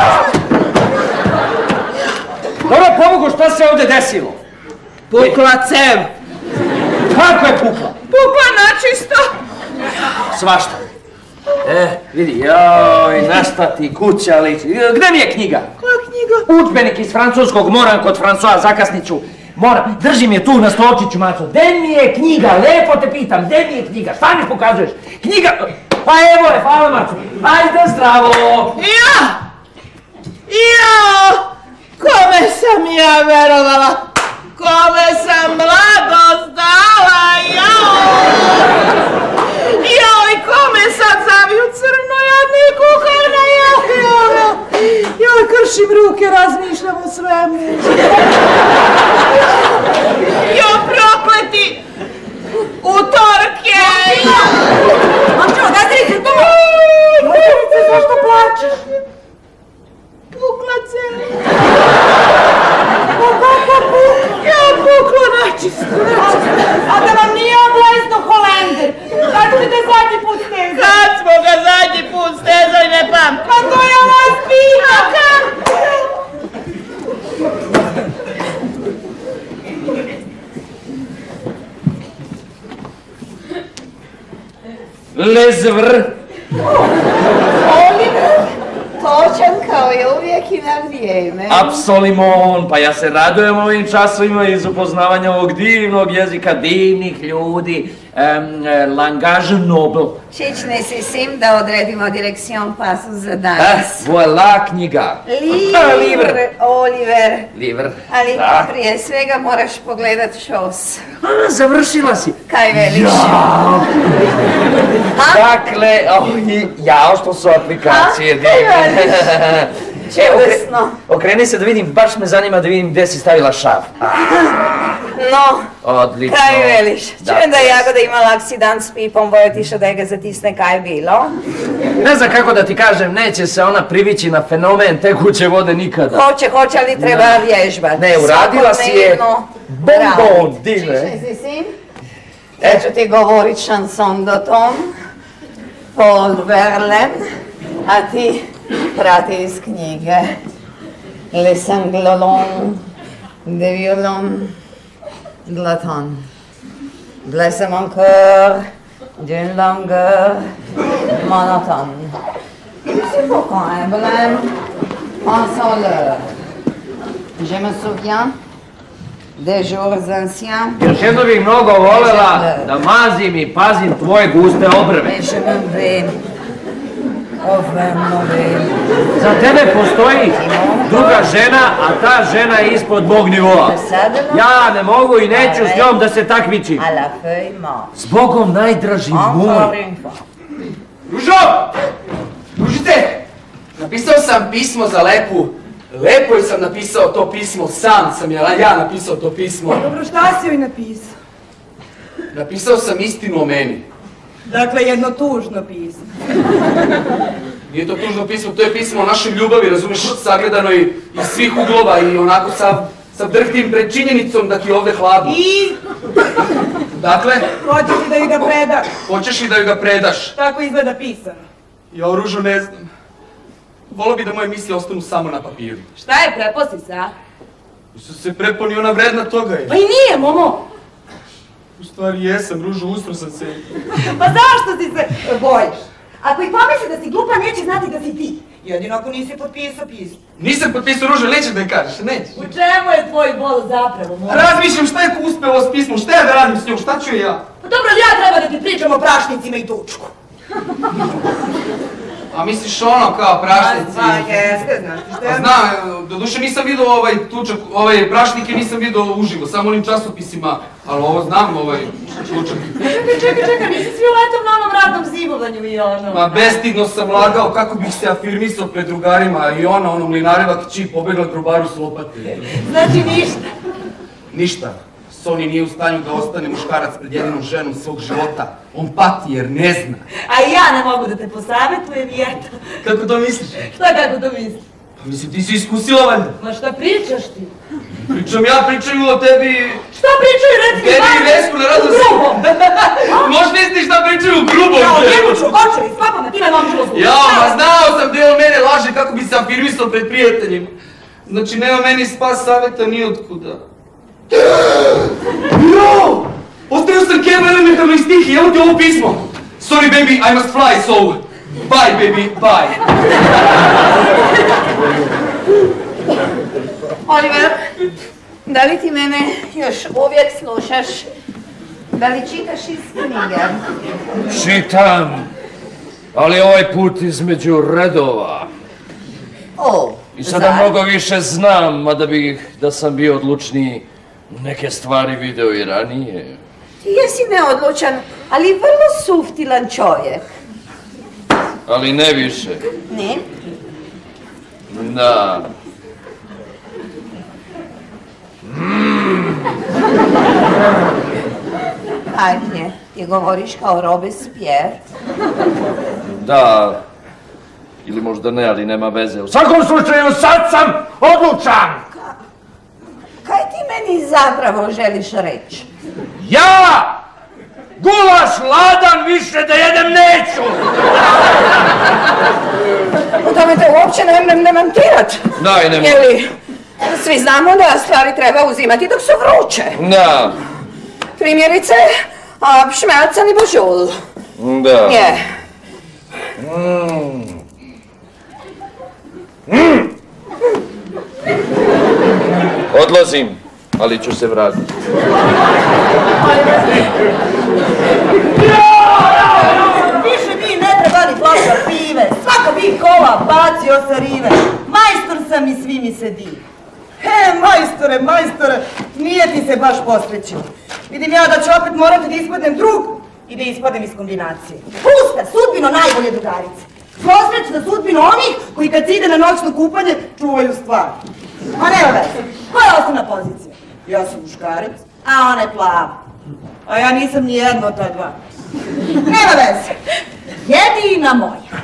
Dobro, pomogu, šta se ovdje desilo? Pukla cev. Kako je pukla? Pukla načisto. Svašta. Vidi, joj, našta ti kuća liči. Gde mi je knjiga? Koja knjiga? Udžbenik iz francuskog, moram kod François, zakasniću. Moram, držim je tu na stolčiću, maco. Gde mi je knjiga? Lepo te pitam, gde mi je knjiga? Šta mi pokazuješ? Knjiga... Pa evo je, hvala maco. Ajde, zdravo. Kome sam ja verovala? Kome sam mladost dala? Joj, kome sad zaviju crno, jadni kukana, joj, kršim ruke, razmišljam o svemu. Joj, prokleti utorke. Momčo, daj se tu! Daj zašto plačeš? Pukla cev. Ja pukla načisto. A da vam nije oblezno Holender? Kad ste ga zadnji put stezali? Kad smo ga zadnji put stezali, ne pamtim. Pa to ja vas pitam. Lezvr. Oliver, točan kao i uvijek i na vrijeme. Apsolimon, pa ja se radujem ovim časovima iz upoznavanja ovog divnog jezika, divnih ljudi, langage noble. Čični si sim da odredimo direkcijon pasu za danas. Voilà knjiga. Livre, Oliver. Livre. Ali prije svega moraš pogledat šos. Završila si. Kaj veliš? Dakle, jao što su aplikacije divne. Čudesno. Okreni se da vidim, baš me zanima da vidim gdje si stavila šav. No, odlično. Kaj veliš? Čujem da je Jagoda imala akcident s pipom, boje tiša da ga zatisne, kaj je bilo? Ne znam kako da ti kažem, neće se ona privići na fenomen tekuće vode nikada. Hoće, ali treba vježbati. Ne, uradila si je bonbon, divne. Čični si sim? Ja ću ti govorit šanson do tom. Paul Verlaine, a ti prati iz knjige. Le sanglolon de violon de laton. Blesse mon cœur d'une longueur monotone. C'est pourquoi un blême en l'heure. Je me souviens des jours anciens. Još jedno bih mnogo volela da mazim i pazim tvoje guste obrve. Mais je me vais au mauvais. Za tebe postoji druga žena, a ta žena je ispod mog nivoa. Ja ne mogu i neću s njom da se takmičim. À la feuille morte. Zbogom najdraži moj. Encore une fois. Ružo! Ružice! Napisao sam pismo za Lepu. Lepoj sam napisao to pismo, sam sam ja napisao to pismo. Dobro, šta si joj napisao? Napisao sam istinu o meni. Dakle, jedno tužno pismo. Nije to tužno pismo, to je pismo o našoj ljubavi, razumiješ, sagledano iz svih uglova i onako sav drhtim pred činjenicom da ti je ovdje hladno. I? Dakle? Hoćeš li da joj ga predaš? Hoćeš li da joj ga predaš? Tako izgleda pisano. Ja o Ružo ne znam. Volio bi da moje misli ostanu samo na papiru. Šta je, preposti se, a? Su se preponi, ona vredna toga je. Pa i nije, Momo! U stvari jesam, Ružo, ustro sam se. Pa zašto ti se bojiš? Ako i pomisli da si glupa, neće znati da si ti. Jedino ako nisi potpisao pismo. Nisam potpisao, Ružo, nećeš da je kažeš, nećeš. U čemu je tvoj bol zapravo, Momo? Razmišljam šta je uspelo s pismom, šta ja da radim s njom, šta ću ja? Pa dobro, ja treba da ti pričam o prašnicima i tučku. A misliš ono kao prašnici? Pa jeste, znaš ti šta ja... Znam, doduše nisam vidio tučak, prašnike nisam vidio uživo, samo onim časopisima, ali ovo znam, tučak. Čekaj, nisi svi u letom na onom radnom zimovanju i ono... Ma bestidno sam lagao kako bih se afirmisao pred drugarima i ona, mlinareva kći, pobegla grobaru s lopate. Znači ništa. Ništa. Sonny nije u stanju da ostane muškarac pred jedinom ženom svog života. On pati jer ne zna. A i ja ne mogu da te posavjetujem i eto. Kako to misliš? Šta kako to misliš? Pa mislim, ti si iskusila valjda. Ma šta pričaš ti? Pričaju o tebi... Šta pričaju, reci mi Tebi i Vesku na radost. Grubo! Možda isti šta pričaju grubo. Ja, o njemu ću, očeli, s papama, ti me momčilo slušati. Ja, ma znao sam da on mene laže kako bi se afirmisao pred prijateljima. Znači, nema meni spas savjeta ni otkuda. Jo! Ostavio sam Kevu elementarnoj stihi, evo ti ovo pismo. Sorry baby, I must fly, so... Bye baby, bye. Oliver, da li ti mene još uvijek slušaš? Da li čitaš iz knjige? Čitam, ali ovaj put između redova. I sada mnogo više znam, mada bih, da sam bio odlučniji, neke stvari video i ranije. Ti jesi neodlučan, ali vrlo suftilan čovjek. Ali ne više. Ne? Da. Agnje, ti govoriš kao Robespierre. Da. Ili možda ne, ali nema veze. U svakom slučaju, sad sam odlučan! Kaj ti meni zapravo želiš reći? Ja! Gulaš ladan više da jedem neću! O tome te uopće ne demantirat. Daj, nemoj. Jeli, svi znamo da stvari treba uzimati dok su vruće. Da. Primjerice, šmelcan i božul. Da. Je. Odlazim, ali ću se vratiti. Više mi ne treba ni flaša pive, svaka bi kola bacio sa rive. Majstor sam i svi mi se divi. Majstore, nije ti se baš posrećio. Vidim ja da ću opet morati da ispadnem drug i da ispadem iz kombinacije. Pusta, sudbino najbolje drugarice. Posrećna sudbino onih koji kad se ide na noćno kupanje čuvaju stvar. A nema veze, koja je osnovna pozicija? Ja sam muškarac, a ona je plava. A ja nisam ni jedno od ta dva. Nema veze, jedina moja.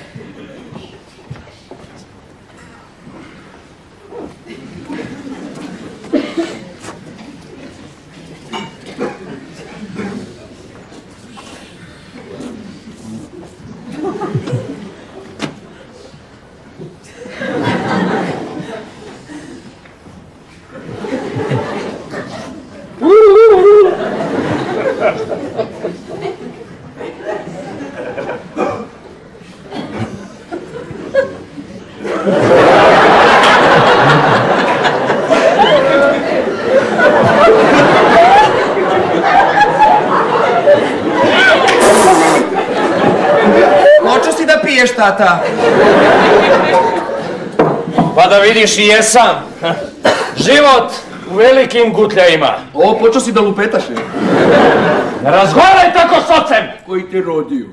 Hoću si da piješ, tata? Pa da vidiš i jesam. Život u velikim gutljajima. O, počeo si da lupetaš, ne? Ne razgovaraj tako s ocem! Koji te rodio?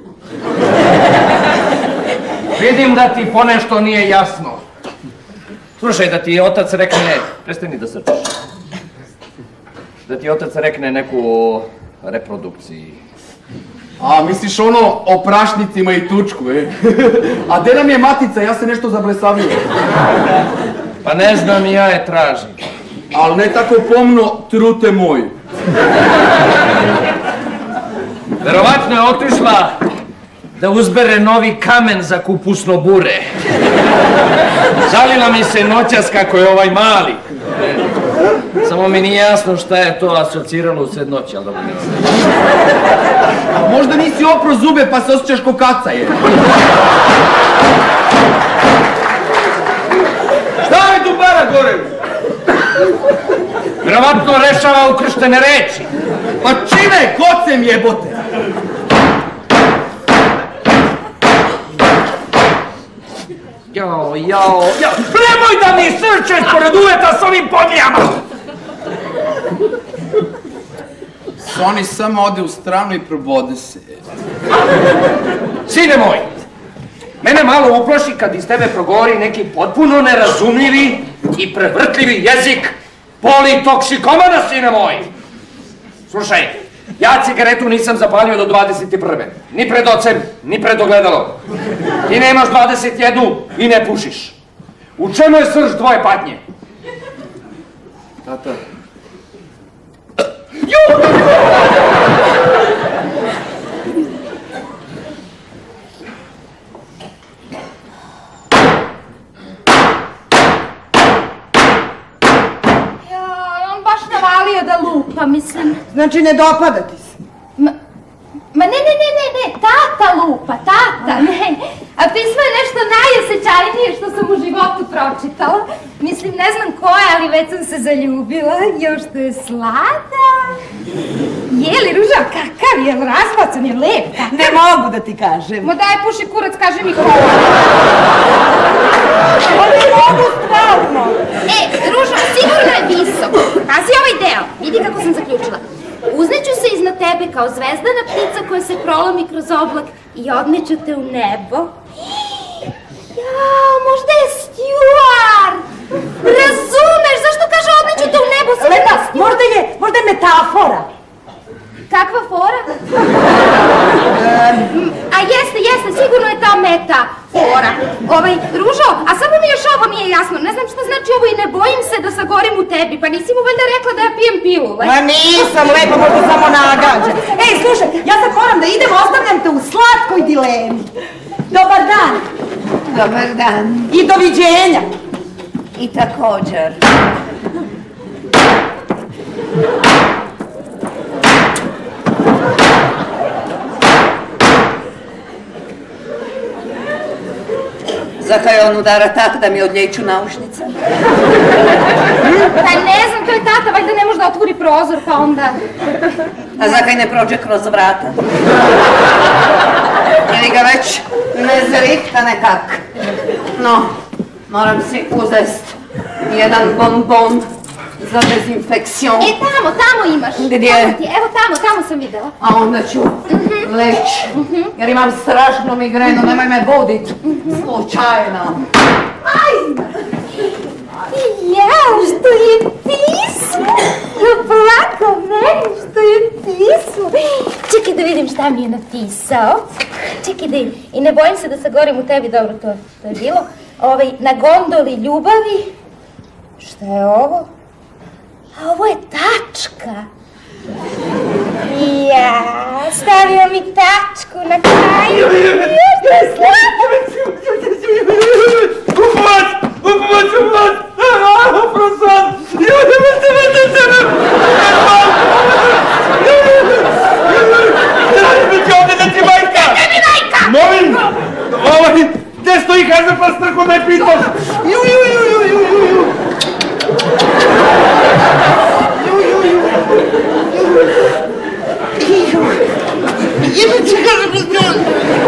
Vidim da ti ponešto nije jasno. Slušaj, da ti otac rekne... Prestani da srčeš. Da ti otac rekne neku o reprodukciji. A, misliš ono o prašnicima i tučku, e? A gdje nam je matica, ja se nešto zablesavio. Pa ne znam, ja je tražim. Ali ne tako pomno, trute moj. Verovatno je otišla da uzbere novi kamen za kupusno bure. Žalila mi se noćas kako je ovaj mali. Samo mi nije jasno šta je to asociralo u sred noći, ali dobro nema. Možda nisi opro zube pa se osjećaš ko kaca, je. Stavi dubara gore! Verovatno rešava ukrštene reči. Pa čime? Kocem jebote! Jao, nemoj da mi srčeš pored uveta s ovim podlijama! Sonny samo ode u stranu i probode se. Sine moj, mene malo uplaši kad iz tebe progovori neki potpuno nerazumljivi i prevrtljivi jezik Politoksikomana, sine moj! Slušaj, ja cigaretu nisam zapalio do 21. Ni pred ocem, ni pred ogledalom. Ti nemaš 21 i ne pušiš. U čemu je srž tvoje patnje? Tata. Navalio da lupa, mislim. Znači, ne dopada ti se? Ma ne, tata lupa, tata, ne. A pismo je nešto najosjećajnije što sam u životu pročitala. Mislim, ne znam koje, ali već sam se zaljubila, još što je slada. Je li, Ruža, kakav je, razbacan je, lep, kakav? Ne mogu da ti kažem. Ma daj, puši kurac, kaži mi ko. Ma ne mogu stvarno. Ruža, sigurno je visok. Pazi ovaj deo, vidi kako sam zaključila. Uzneću se iznad tebe kao zvezdana ptica koja se prolomi kroz oblak i odneću te u nebo. Jao, možda je Stewart! Razumeš, zašto kaže odneću te u nebo? Leta, možda je metafora. Kakva fora? A jeste, sigurno je ta metafora. Ružo, a samo mi još ovo nije jasno. Ne znam šta znači ovo i ne bojim se da sagorim u tebi. Pa nisi mu valjda rekla da ja pijem pilu, le? Ma nisam, lepo, možda samo nagađa. Ej, slušaj, ja sad moram da idem, ostavljam te u slatkoj dilemi. Dobar dan. Dobar dan. I doviđenja. I također. Zakaj on udara tak da mi odljeću naušnice? Pa ne znam, to je tata, valjda ne može da otvori prozor, pa onda... A zakaj ne prođe kroz vrata? Ili ga već ne zrihta nekak? No, moram si uzest jedan bonbon za dezinfekcion. Tamo imaš. Gdje? Evo tamo sam videla. A onda ću leći, jer imam strašnu migrenu, nemoj me budit, slučajno. Jao, što je pismo! Plako meni, što je pismo! Čekaj da vidim šta mi je napisao. Čekaj da vidim. I ne bojim se da sagorim u tebi, dobro, to je bilo. Na gondoli ljubavi. Šta je ovo? A ovo je tačka. Ja, stavio mi tačku na kraju. Što je slatko! Upovac! Oprosan! Da ti majka! Ne mi majka! Molim! Gde stoji Hazar pa strko da je pitaš? Jebe će kaže bez njoj!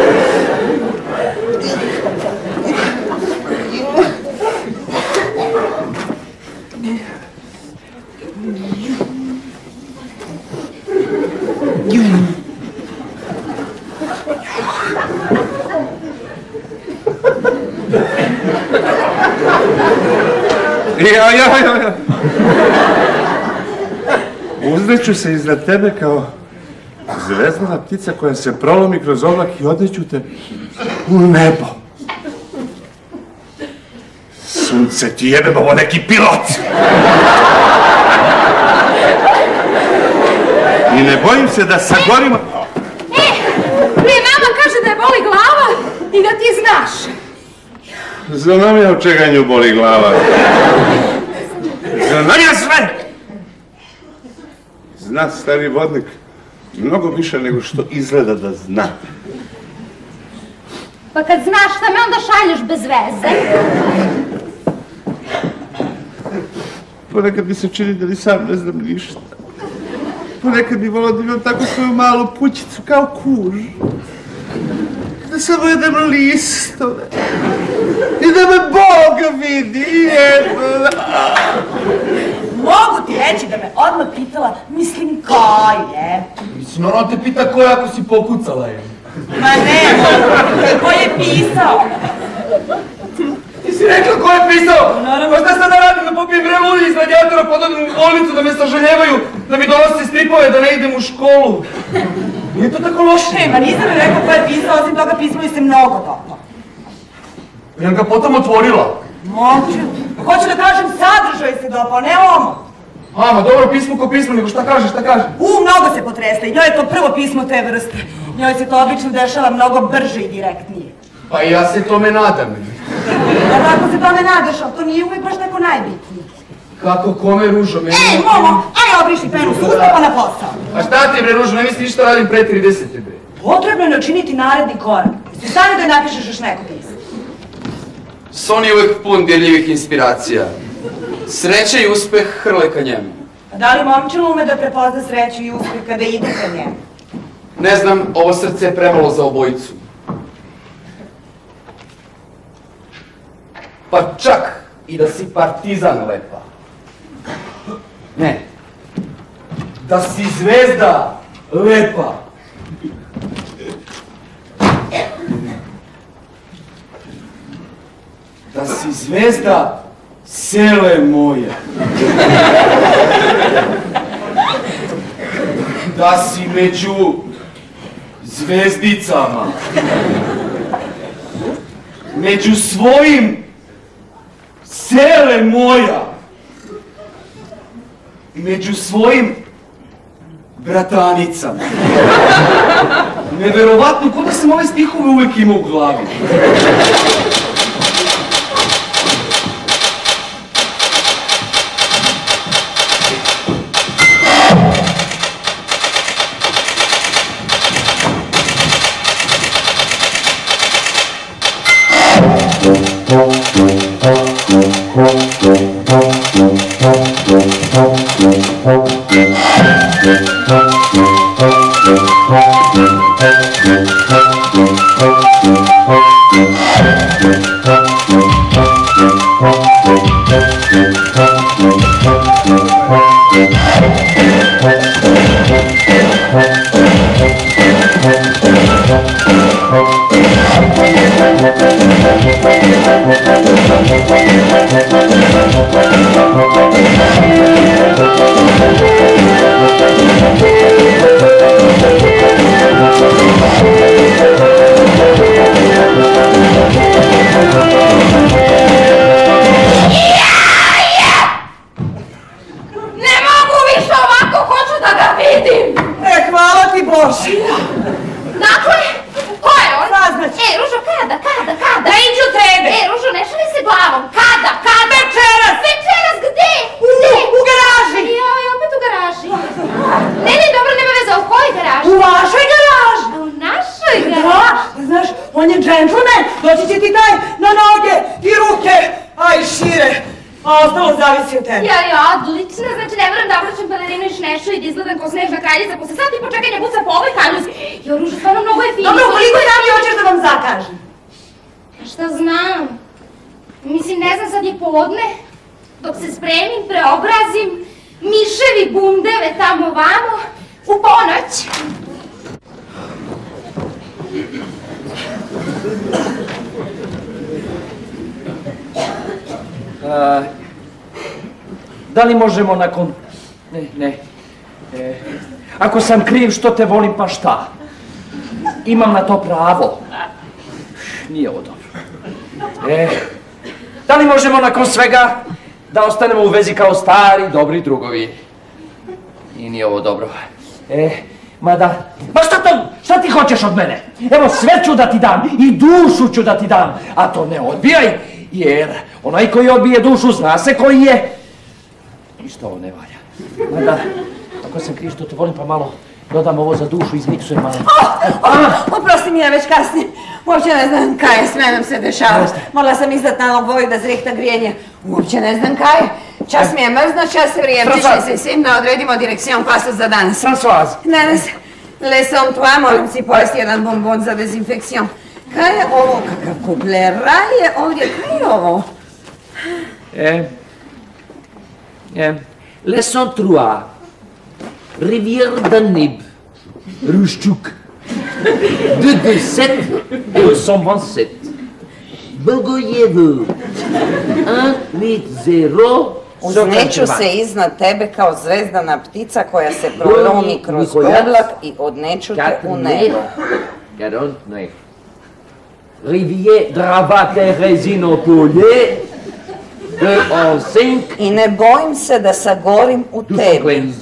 Ja. Uzneću se iznad tebe kao zvezdana ptica koja se prolomi kroz oblak i odneću te u nebo. Sunce ti jebem, ovo neki pilot! I ne bojim se da sagorimo... Prije mama kaže da je boli glava i da ti znaš. Znam ja od čega nju boli glava. Znam ja sve! Zna stari vodnik mnogo više nego što izgleda da zna. Pa kad znaš šta me onda šalješ bez veze? Ponekad mi se čini da ni sam ne znam ništa. Ponekad mi volao da imam tako svoju malu pućicu kao kuž. Da samo jedem listove. I da me Bog vidi. Mogu ti reći da me odmah pitala, mislim, ko je? Mislim, ono te pita ko je ako si pokucala je. Ma ne, ko je pisao? Ti Nisi rekla ko je pisao? Pa šta sad da radim, da popijem vrelu ulje iz radijatora, pa odem u bolnicu da me sažaljevaju, da mi donose stripove, da ne idem u školu. Nije to tako loše. Ma nisam mi rekao ko je pisao, osim toga pismo se mnogo dobro. Jel ga potom otvorila? Momče, hoću da kažem sadržaj se dopao, ne ono. Ma dobro, pismo ko pismo, nego šta kaže? Mnogo se potresta i njoj je to prvo pismo te vrste. Njoj se to obično dešava mnogo brže i direktnije. Pa i ja se tome nadam. Jer ako se tome nadaš, ali to nije uvijek baš neko najbitnije. Kako kome, Ružo, meni... Momo, aj obriši penu s usta pa na posao. A šta ti bre, Ružo, ne misliš šta radim pre 30 bre? Potrebno je načiniti naredni korak. Jesi stavio da je napišeš još neko pismo? Son je uvijek pun dirljivih inspiracija. Sreća i uspeh hrle ka njemu. A da li momčilo ume da prepozna sreću i uspeh kada ide ka njemu? Ne znam, ovo srce je premalo za obojicu. Pa čak i da si partizan lepa. Ne. Da si zvezda lepa. Da si zvezda sele moje. Da si među zvezdicama. Među svojim sele moja. Među svojim bratanicama. Neverovatno, ko da sam ove stihove uvijek imao u glavi. Dok se spremim, preobrazim, miševi bundeve tamo vamo, u ponoć. Da li možemo nakon... Ne. Ako sam kriv što te volim, pa šta? Imam na to pravo. Nije ovo dobro. Da li možemo nakon svega da ostanemo u vezi kao stari, dobri drugovi? I nije ovo dobro. Ma šta ti hoćeš od mene? Evo sve ću da ti dam i dušu ću da ti dam, a to ne odbijaj, jer onaj koji odbije dušu zna se koji je. Ništa ovo ne valja. Mada, ako sam kriv što te volim, pa malo dodam ovo za dušu, izmiksujem malo. Oprosti mi, ja već kasnije. Uopće ne znam kaj sve nam se dešava. Morala sam izdat nalog Voju da zrihta grijenje. Uopće ne znam kaj. Čas mi je mrzno, čas se vrijem. Tišli se svim da odredimo direkcijom klasa za danas. Françoise. Danas, lesom tvoja, molim si pojesti jedan bonbon za dezinfekcijom. Kaj je ovo? Kakav kupleraj je ovdje? Kaj je ovo? Leson 3. Rivière Danube. Ruščuk. 227 et 127. Bogojevu. 1-0. Uzneću se iznad tebe kao zvezdana ptica koja se prolomi kroz oblak i odneću te u nebo. 49. Rivière Dravate Resinopolje. 2-5. I ne bojim se da sagorim u tebi.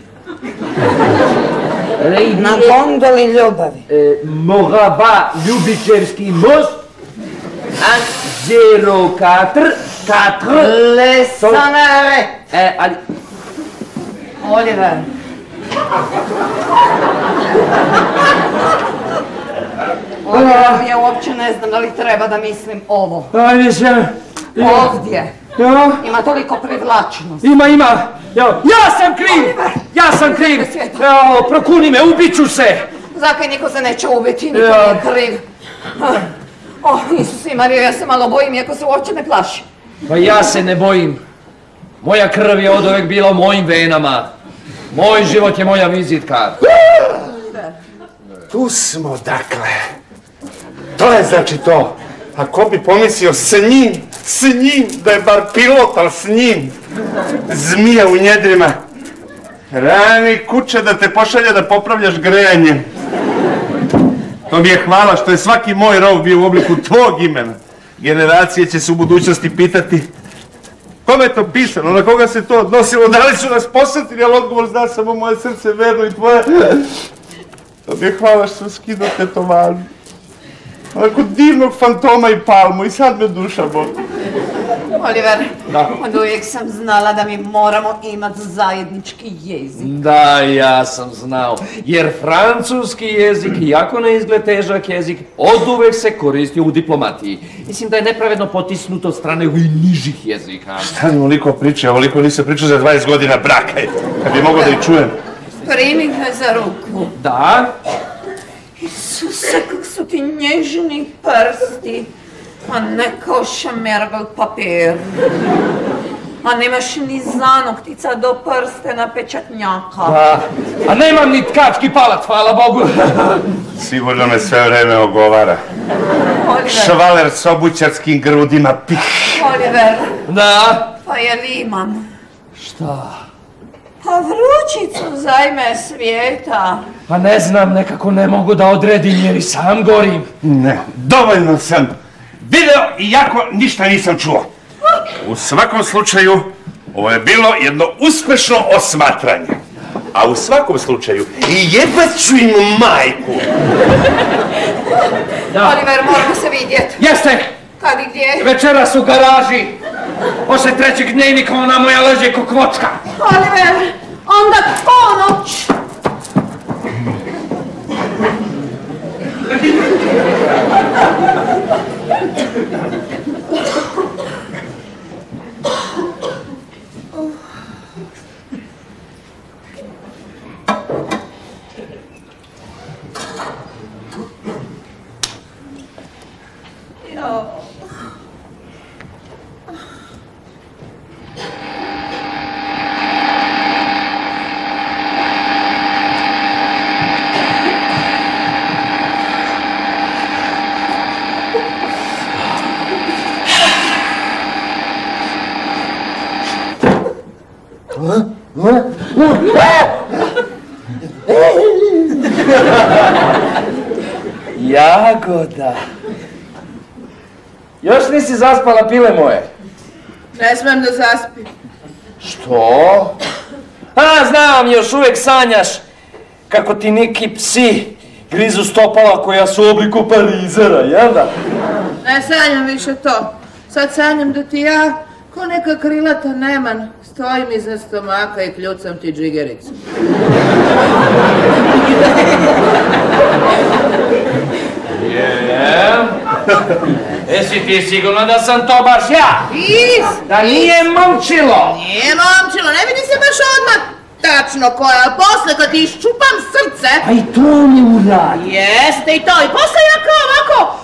Na gondoli ljubavi. Morava Ljubičevski most. 1-0-4. 4. Lesanere. Ali... Oliver. Oliver, ja uopće ne znam da li treba da mislim ovo. Ajde se... Ovdje. Ja? Ima toliko privlačnosti. Ima. Ja sam kriv! Ja sam kriv! Prokuni me, ubiću se! Zakaj niko se neće ubiti, niko nije kriv. Isus i Marija, ja se malo bojim, iako se uopće ne plašim. Pa ja se ne bojim. Moja krv je oduvek bila u mojim venama. Moj život je moja vizitka. Tu smo, dakle. To je znači to. A ko bi pomislio s njim, da je bar pilot, ali s njim. Zmija u njedrima. Rani kuće da te pošalje da popravljaš grejanje. To mi je hvala što je svaki moj rov bio u obliku tvog imena. Generacije će se u budućnosti pitati kome je to pisano, na koga se to odnosilo, da li su nas posjetili, ali odgovor zna samo moje srce, verno i tvoje. To mi je hvala što sam skinuo tetovažu. Onako divnog fantoma i palmu i sad me duša boli. Oliver, od uvijek sam znala da mi moramo imati zajednički jezik. Da, ja sam znao. Jer francuski jezik, iako ne izgled težak jezik, od uvek se koristio u diplomatiji. Mislim da je nepravedno potisnuto od strane ovih nižih jezika. Šta mi ovoliko priča? Ovoliko nisam pričao za 20 godina braka. Kad bi mogao da ih čujem. Primi me za ruku. Da? Isuse, kak su ti nježni prsti. A ne kao šamergal papir. A nemaš ni zanoktica do prstena pečatnjaka. Da. A nemam ni tkački palac, hvala Bogu. Sigurno me sve vreme ogovara. Švaler s obućarskim grudima pih. Oliver. Da? Pa je li imam? Šta? Pa vrućicu zajme svijeta. Pa ne znam, nekako ne mogu da odredim jer i sam gorim. Ne, dovoljno sam video i jako ništa nisam čuo. U svakom slučaju, ovo je bilo jedno uspešno osmatranje. A u svakom slučaju, i jebat ću im majku. Da. Oliver, moramo se vidjeti. Jeste! Kad i gdje? Večeras u garaži. Posle 3. dnevnika ona moja leže ko kvočka. Oliver, onda ponoć. Jagoda. Još nisi zaspala, pile moje? Ne smem da zaspim. Što? Znam, još uvijek sanjaš kako ti neki psi grizu stopala koja su u obliku parizera, jel da? Ne sanjam više to. Sad sanjam da ti ja, ko neka krilata neman, stojim iznad stomaka i kljucam ti džigericu. Jesi ti sigurno da sam to baš ja? Da nije momčilo? Nije momčilo, ne vidi se baš odmah tačno koja, ali posle kad ti iščupam srce... A i to mi uradi. Jeste i to, i posle ja kao ovako...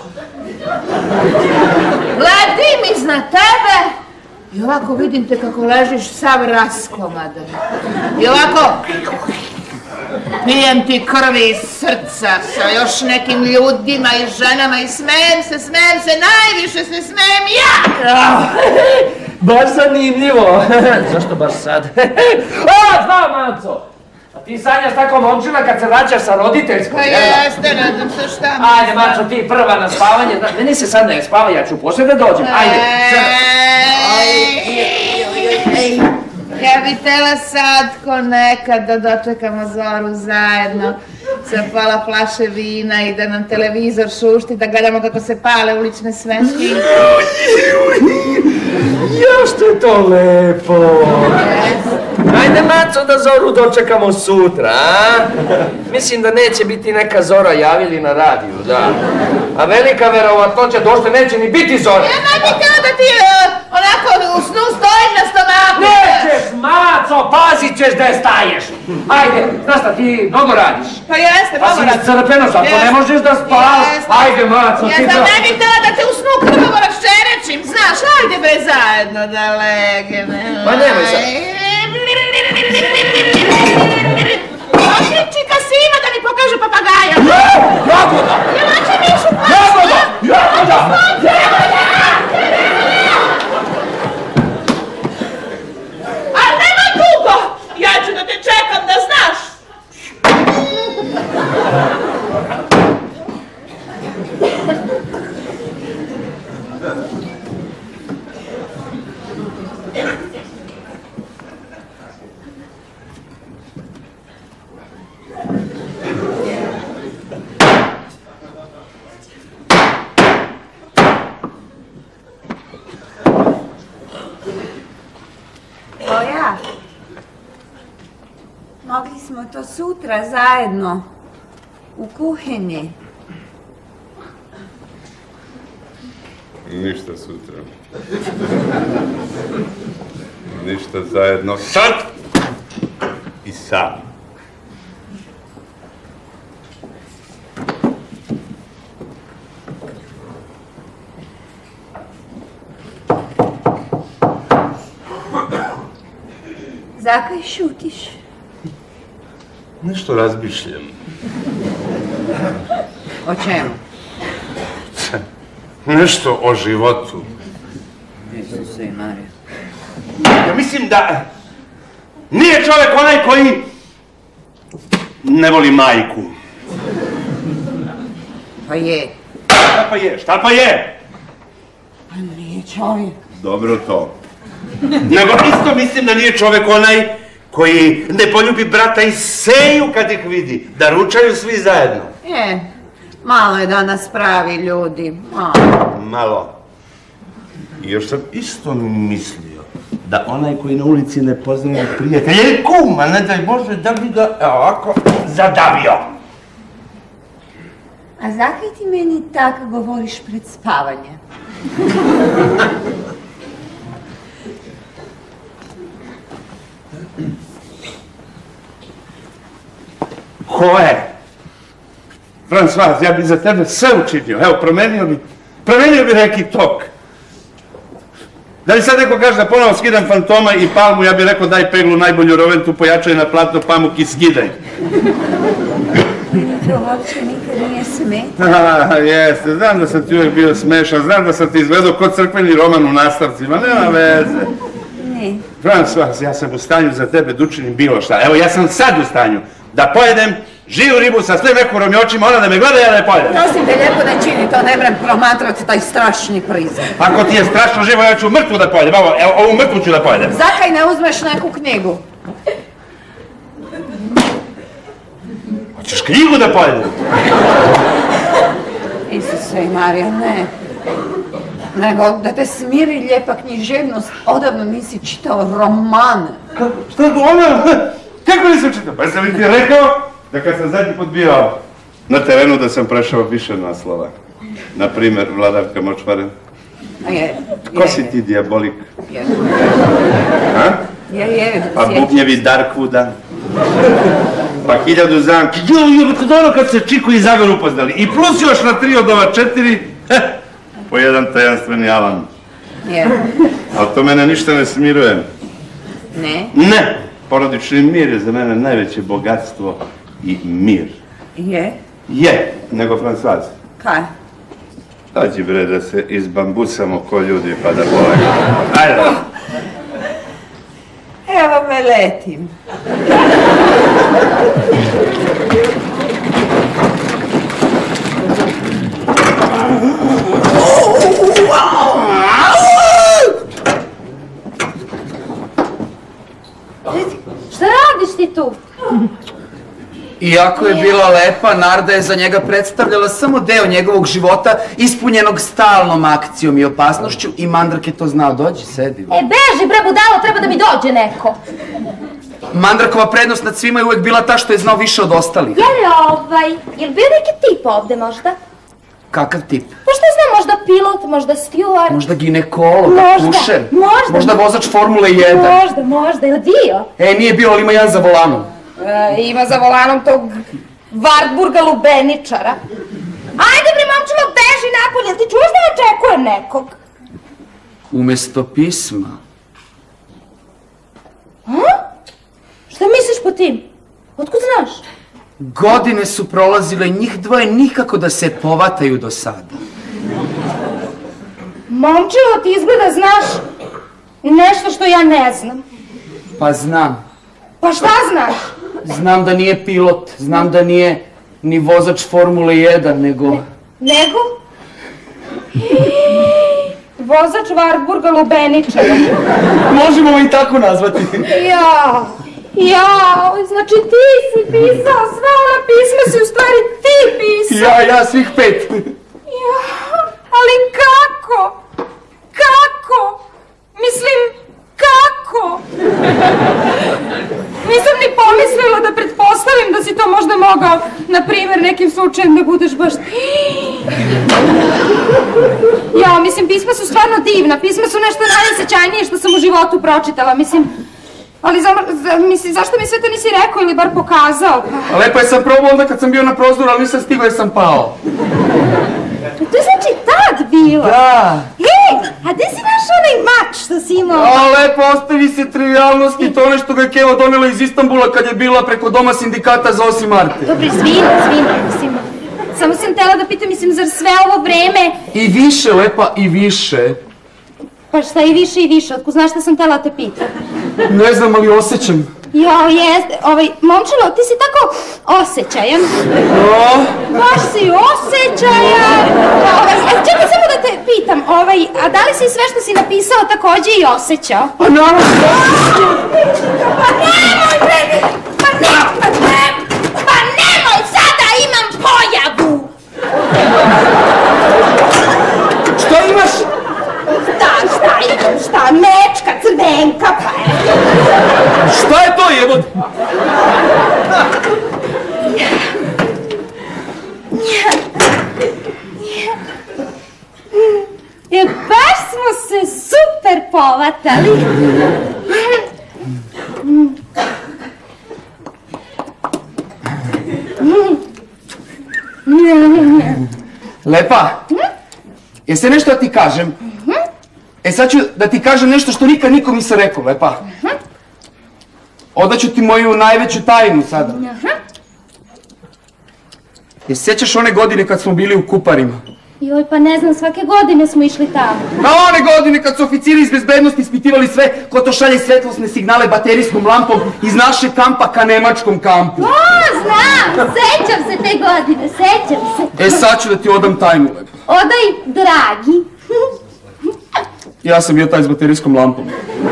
Gledim iznad tebe i ovako vidim te kako ležiš sav raskomadan. I ovako... pijem ti krvi iz srca sa još nekim ljudima i ženama i smijem se, najviše se smijem ja! Baš zanimljivo. Zašto baš sad? Znam, Manco! A ti sanjaš tako momčina kad se vraćaš sa roditeljskog, jel' da? Pa jeste, nadam se šta mi. Ajde, Manco, ti prva na spavanje. Meni se sad ne spava, ja ću poslije da dođem. Ajde. Ja bi tela sad ko nekad da dočekamo zoru zajedno. Zapala flaše vina i da nam televizor šušti, da gledamo kako se pale ulične svećke. Jo, što je to lepo! Ajde, Maco, da zoru dočekamo sutra, a? Mislim da neće biti neka zora javili na radiju, da. A velika verovatnoća došle neće ni biti zora. Ja ne bih htjela da ti onako u snu stojim na stomaku. Nećeš, Maco, pazit ćeš da je staješ. Ajde, znaš šta, ti mnogo radiš. Pa jeste, mnogo radiš. Pa si crpeno, zato ne možeš da spavaš. Ajde, Maco, ti da... Ja ne bih htjela da te u snu krvavo raščerečim, znaš, ajde bre zajedno da legeme. Ma nemoj sad. Čika Sima da mi pokaže papagaja. Jagoda! Jelače Mišu pašu. Jagoda! Jagoda! Ali nema dugo! Ja ću da te čekam da znaš! Boja, mogli smo to sutra zajedno u kuhinji. Ništa sutra. Ništa zajedno sad i sam. Zakaj šutiš? Nešto razmišljam. O čemu? Nešto o životu. Isuse i Marija. Ja mislim da nije čovjek onaj koji ne voli majku. Pa je. Šta pa je? Šta pa je? Pa nije čovjek. Dobro to. Nego isto mislim da nije čovjek onaj koji ne poljubi brata i seju kad ih vidi, da ručaju svi zajedno. Malo je danas pravi ljudi, Malo. I još sam isto mislio da onaj koji na ulici ne poznaje prijatelja ili kuma, ne daj Bože, da bi ga ovako zadavio. A zakaj ti meni tako govoriš pred spavanje? Ko je? François, ja bi za tebe sve učinio. Evo, promenio bi neki tok. Da li sad neko kaže da ponovo skidam Fantoma i Palmu, ja bih rekao daj peglu najbolju roventu, pojačaj na platno pamuk i skidaj. Meni to uopće nikad nije smeta. Jeste, znam da sam ti uvijek bio smešan, znam da sam ti izgledao kod crkveni roman u nastavcima, nema veze. Ne. François, ja sam u stanju za tebe da učinim bilo šta. Evo, ja sam sad u stanju da pojedem živu ribu sa sve mekurom i očima, ona da me gleda, ja da je pojedem. Prosim te lijepo ne čini to, ne vrem promatrati taj strašni prizor. Ako ti je strašno živo, ja ću mrtvu da pojedem, evo, ovu mrtvu ću da pojedem. Zakaj ne uzmeš neku knjigu? Hoćeš knjigu da pojedem? Isuse i Marija, ne. Nego da te smiri lijepa književnost, odavno nisi čitao romane. Šta ona? Kako nisam čitao? Pa sam li ti rekao da kad sam zadnji put bio na terenu da sam prešao više naslova. Naprimjer, Vladavka Močvare. Ko si ti, dijabolik? A bubnjevi Darkwooda? Pa 1000 zamki. To ono kad se Čiku i Zagar upoznali. I plus još na 3 od ova 4, po jedan tajanstveni Alan. Ali to mene ništa ne smiruje. Ne? Ne! Porodični mir je za mene najveće bogatstvo i mir. Je? Je, nego Francaz. Kaj? Dođi bre da se izbambusamo ko ljudi pa da polegamo. Ajde! Evo me letim. Šta radiš ti tu? Iako je bila lepa, Narda je za njega predstavljala samo deo njegovog života, ispunjenog stalnom akcijom i opasnošću, i Mandrak je to znao. Dođi, sedi. Beži bre budalo, treba da mi dođe neko. Mandrakova prednost nad svima je uvek bila ta što je znao više od ostalih. Jel bio neki tip ovde možda? Kakav tip? Pa šta znam, možda pilot, možda steward? Možda ginekolog, kušer? Možda vozač Formule 1? Možda, ili bio? Nije bio, ali ima jedan za volanom. Ima za volanom tog Wartburga lubeničara. Ajde bre, momčilo, beži napolje, ti čuješ da očekujem nekog? Umesto pisma. Šta misliš po tim? Otkud znaš? Godine su prolazile, njih dvoje nikako da se povataju do sada. Momčilo, ti izgleda znaš nešto što ja ne znam. Pa znam. Pa šta znaš? Znam da nije pilot, znam da nije ni vozač Formule 1, nego... Nego? Vozač Wartburga lubeničara. Možemo i tako nazvati. Jao, znači ti si pisao sve ona pisma si u stvari ti pisao. Ja, svih 5. Ali kako? Kako? Mislim, kako? Nisam ni pomislila da pretpostavim da si to možda mogao, na primjer, nekim slučajem da budeš baš... Ja, mislim, pisma su stvarno divna, pisma su nešto najosjećajnije što sam u životu pročitala, mislim... Ali zašto mi sve to nisi rekao ili bar pokazao? Lepo je sam probao onda kad sam bio na prozdoru, ali nisam stigao jer sam pao. To je znači tad bilo? Da. A gde si našao onaj mač što si imao? Lepo, ostavi se trivialnosti, to nešto ga je Keva donela iz Istanbula kad je bila preko doma sindikata za 8. Marte. Dobro, izvini, mislim. Samo sam htela da pitam, mislim, zar sve ovo vreme... I više, Lepa, i više. Pa šta i više, otko znaš šta sam htela da te pitam? Ne znam, ali osjećam. Jao, jeste, momčilo, ti si tako osjećajan. Baš si osjećajan. Čekaj samo da te pitam, a da li si sve što si napisao takođe i osjećao? Pa naravno. Pa nemoj, sada imam pojavu. Šta imaš? Šta, mečka, crvenka, pa je. Šta je to, jebot? Baš smo se super povatali. Lepa, jesi nešto da ti kažem? Sad ću da ti kažem nešto što nikad nikom nisam rekao, Lepa. Odaću ti moju najveću tajnu sada. Jesi sjećaš one godine kad smo bili u Kuparima? Joj, pa ne znam, svake godine smo išli tamo. Na one godine kad su oficiri iz bezbednosti ispitivali sve ko to šalje svetlosne signale baterijskom lampom iz našeg kampa ka nemačkom kampu. Znam, sećam se te godine, sećam se. Sad ću da ti odam tajnu, Lepa. Odaj, dragi. Ja sam bio taj s baterijskom lampom.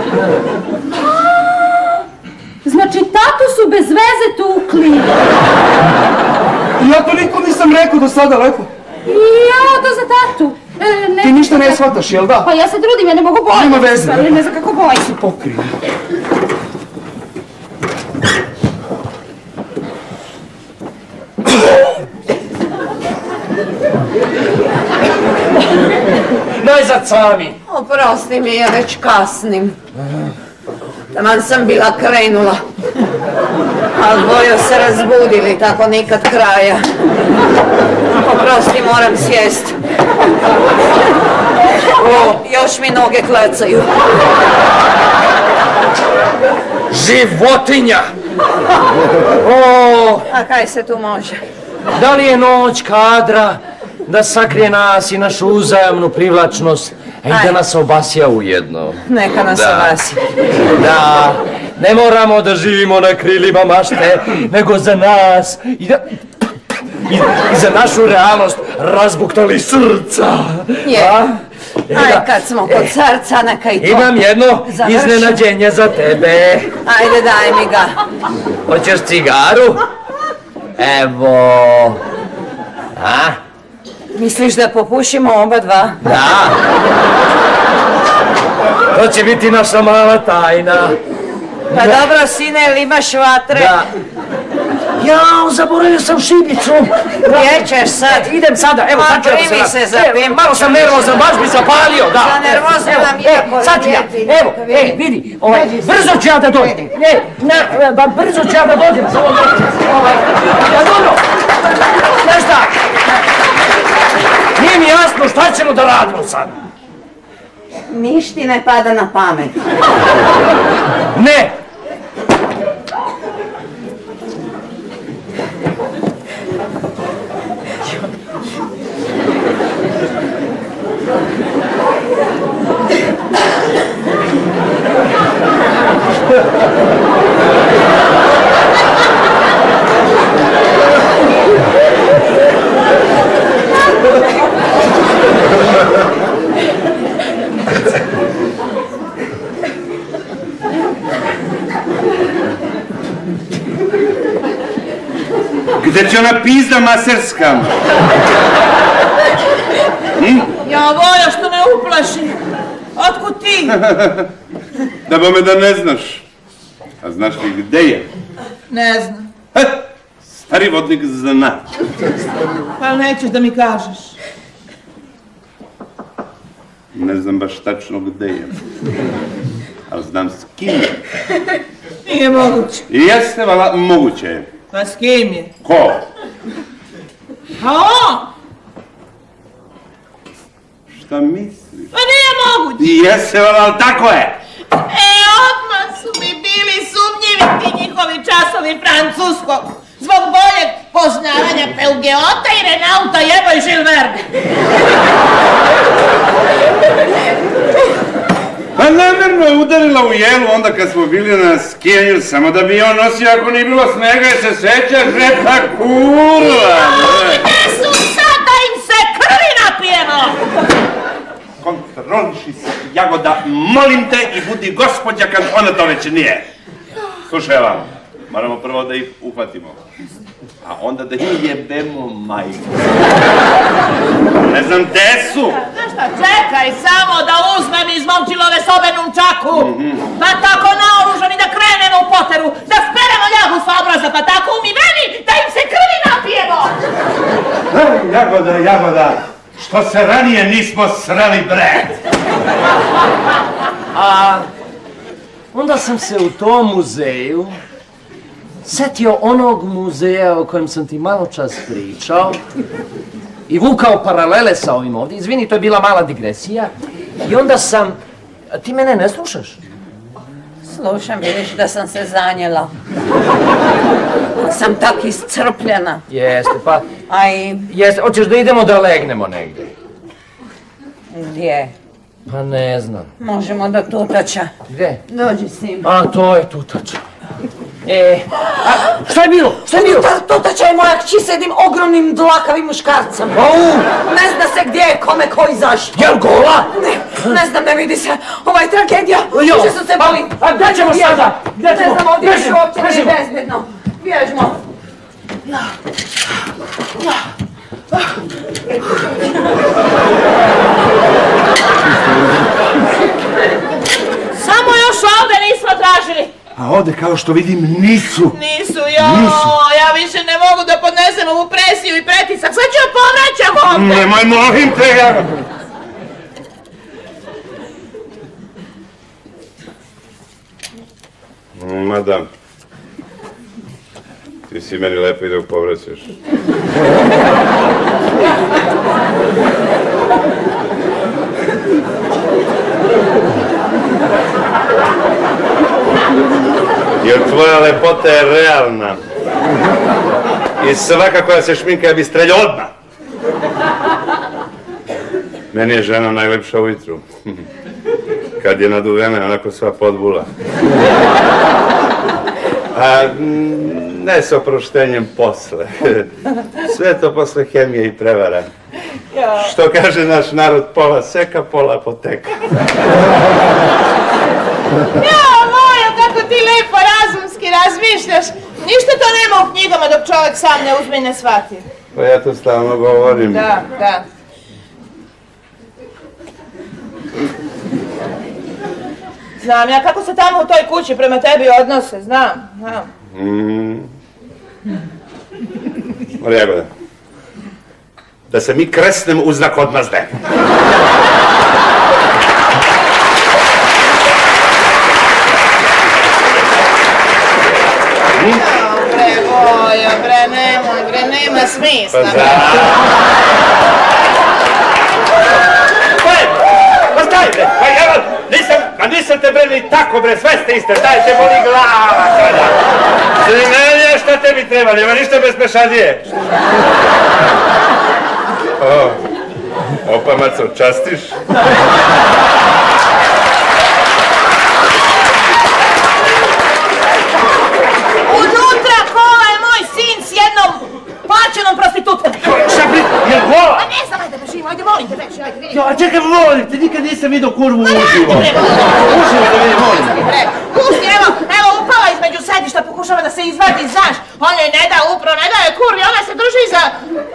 Znači, tatu su bez veze tukli. Ja to nikom nisam rekao do sada, Lepo. Ja, to za tatu. Ti ništa ne shvataš, jel da? Pa ja se trudim, ja ne mogu bojiti. Nema veze. Ne znam kako bojiti. Se pokrije. Najzad sami. Oprosti mi, ja već kasnim. Taman sam bila krenula. Ali bojo se razbudili, tako nikad kraja. Oprosti, moram sjest. Još mi noge klecaju. Životinja! A kaj se tu može? Da li je noć kadra da sakrije nas i našu uzajamnu privlačnost, a i da nas obasja ujedno? Neka nas obasja. Da, ne moramo da živimo na krilima mašte, nego za nas i za našu realnost razbuktali srca. Aj, kad smo kod srca, neka i to imam jedno završimo. iznenađenje za tebe. Ajde, daj mi ga. Hoćeš cigaru? Evo. A? Misliš da popušimo oba dva? Da. To će biti naša mala tajna. Pa dobro, sine, ili imaš vatre? Da. Jao, zaboravio sam šibicu. Gdje ćeš sad? Idem sada, evo sad ću da primi se za pim. Malo sam nervozan, baš bi zapalio, da. Za nervozno nam je. Sad ću ja, evo, vidi, brzo ću ja da dođem. Brzo ću ja da dođem. Dobro, znaš šta? Nije mi jasno šta ćemo da radimo sad. Niš ti ne pada na pamet. Ne. Gde će ona pizda maserska? Ja, Voja, što me uplaši. Otkud ti? Da bome da ne znaš. A znaš li gde je? Ne znam. Stari vodnik zna. Pa nećeš da mi kažeš. Ne znam baš tačno gde je. Ali znam s kim je. Nije moguće. Jeste, vala, moguće je. Pa s kim je? Ko? A on? Šta misliš? Pa nije moguće. Jeste, vala, ali tako je. Odmah su mi bili sumnjivi ti njihovi časovi francuskog. Zbog boljeg poznavanja Peugeota i Renauta jebo i Žilverne. Pa namjerno je udarila u jelu onda kad smo bili na skijanju, samo da bi on nosio ako nije bilo snega i se sećaš, žeta kurva. Gdje su sad da im se krvi napijemo? Kontroliši se, Jagoda, molim te i budi gospođa kad ona to već nije. Slušaj, Evan, moramo prvo da ih uhvatimo, a onda da ih jebemo majku. Ne znam gde su. Znaš šta, čekaj samo da uzmem iz momčilove sobe nunčaku, pa tako naoružam i da krenemo u poteru, da speremo ljagu s obraza, pa tako umiveni da im se krvi napijemo. Jagoda, što se ranije nismo sreli, bre. A onda sam se u tom muzeju setio onog muzeja o kojem sam ti malo čas pričao i vukao paralele sa ovim ovdje. Izvini, to je bila mala digresija. I onda sam... Ti mene ne slušaš? Slušam, vidiš da sam se zanjela. Sam tak iscrpljena. Jeste, pa... Aj... Jeste, hoćeš da idemo da legnemo negdje? Gdje? Pa ne znam. Možemo do Tutača. Gdje? Dođi s njim. A, to je Tutač. Šta je bilo? Šta je bilo? Tutača je moja kći s jednim ogromnim dlakavim muškarcem. Ne zna se gdje je, kome, ko i zašto. Jel gola? Ne znam, ne vidi se. Ova je tragedija. Uže su se boli. A gdje ćemo sada? Ne znam, ovdje je uopće nije bezbjedno. Bježmo. Samo još ovdje nismo tražili. A ovdje, kao što vidim, nisu. Nisu, ja više ne mogu da podnesem ovu presiju i pretisak. Sad ću povraćam ovdje. Nemoj, molim te, Jagoda. Madam, ti si meni lepo i dok povraćaš. Jer tvoja lepota je realna. I svaka koja se šminka ja bi streljao odmah. Meni je žena najlepša ujutru. Kad je naduvena, onako sva podbula. A ne s oproštenjem posle. Sve to posle hemije i prevara. Što kaže naš narod, pola seka, pola apoteka. Jao moja, kako ti lepo razumski razmišljaš. Ništa to nema u knjigama dok čovjek sam ne uzme i ne shvati. Pa ja to stalno govorim. Da. Znam ja kako se tamo u toj kući prema tebi odnose, znam. Jagoda, da se mi kresnem u znak odmazde. Bre, nema smisla. Pa stajte, nisam te bre ni tako bre, sve ste iste, dajte boli glava kada. Ne, šta tebi treba, nema ništa bez pešadije. Opa, Maco, častiš? Unutra kola je moj sin s jednom plaćenom prostitutkom. Šta pri... Je gola? A ne znam, ajde bežimo, ajde molim te već, ajde vidim. A čekaj, molim te, nikad nisam vidio kurvu uživo. Uživo da vidim, molim. Pusti, evo, upala između sedišta, pokušava da se izvadi, znaš. On joj ne da upro, ne da je kurvi, ona se drži za...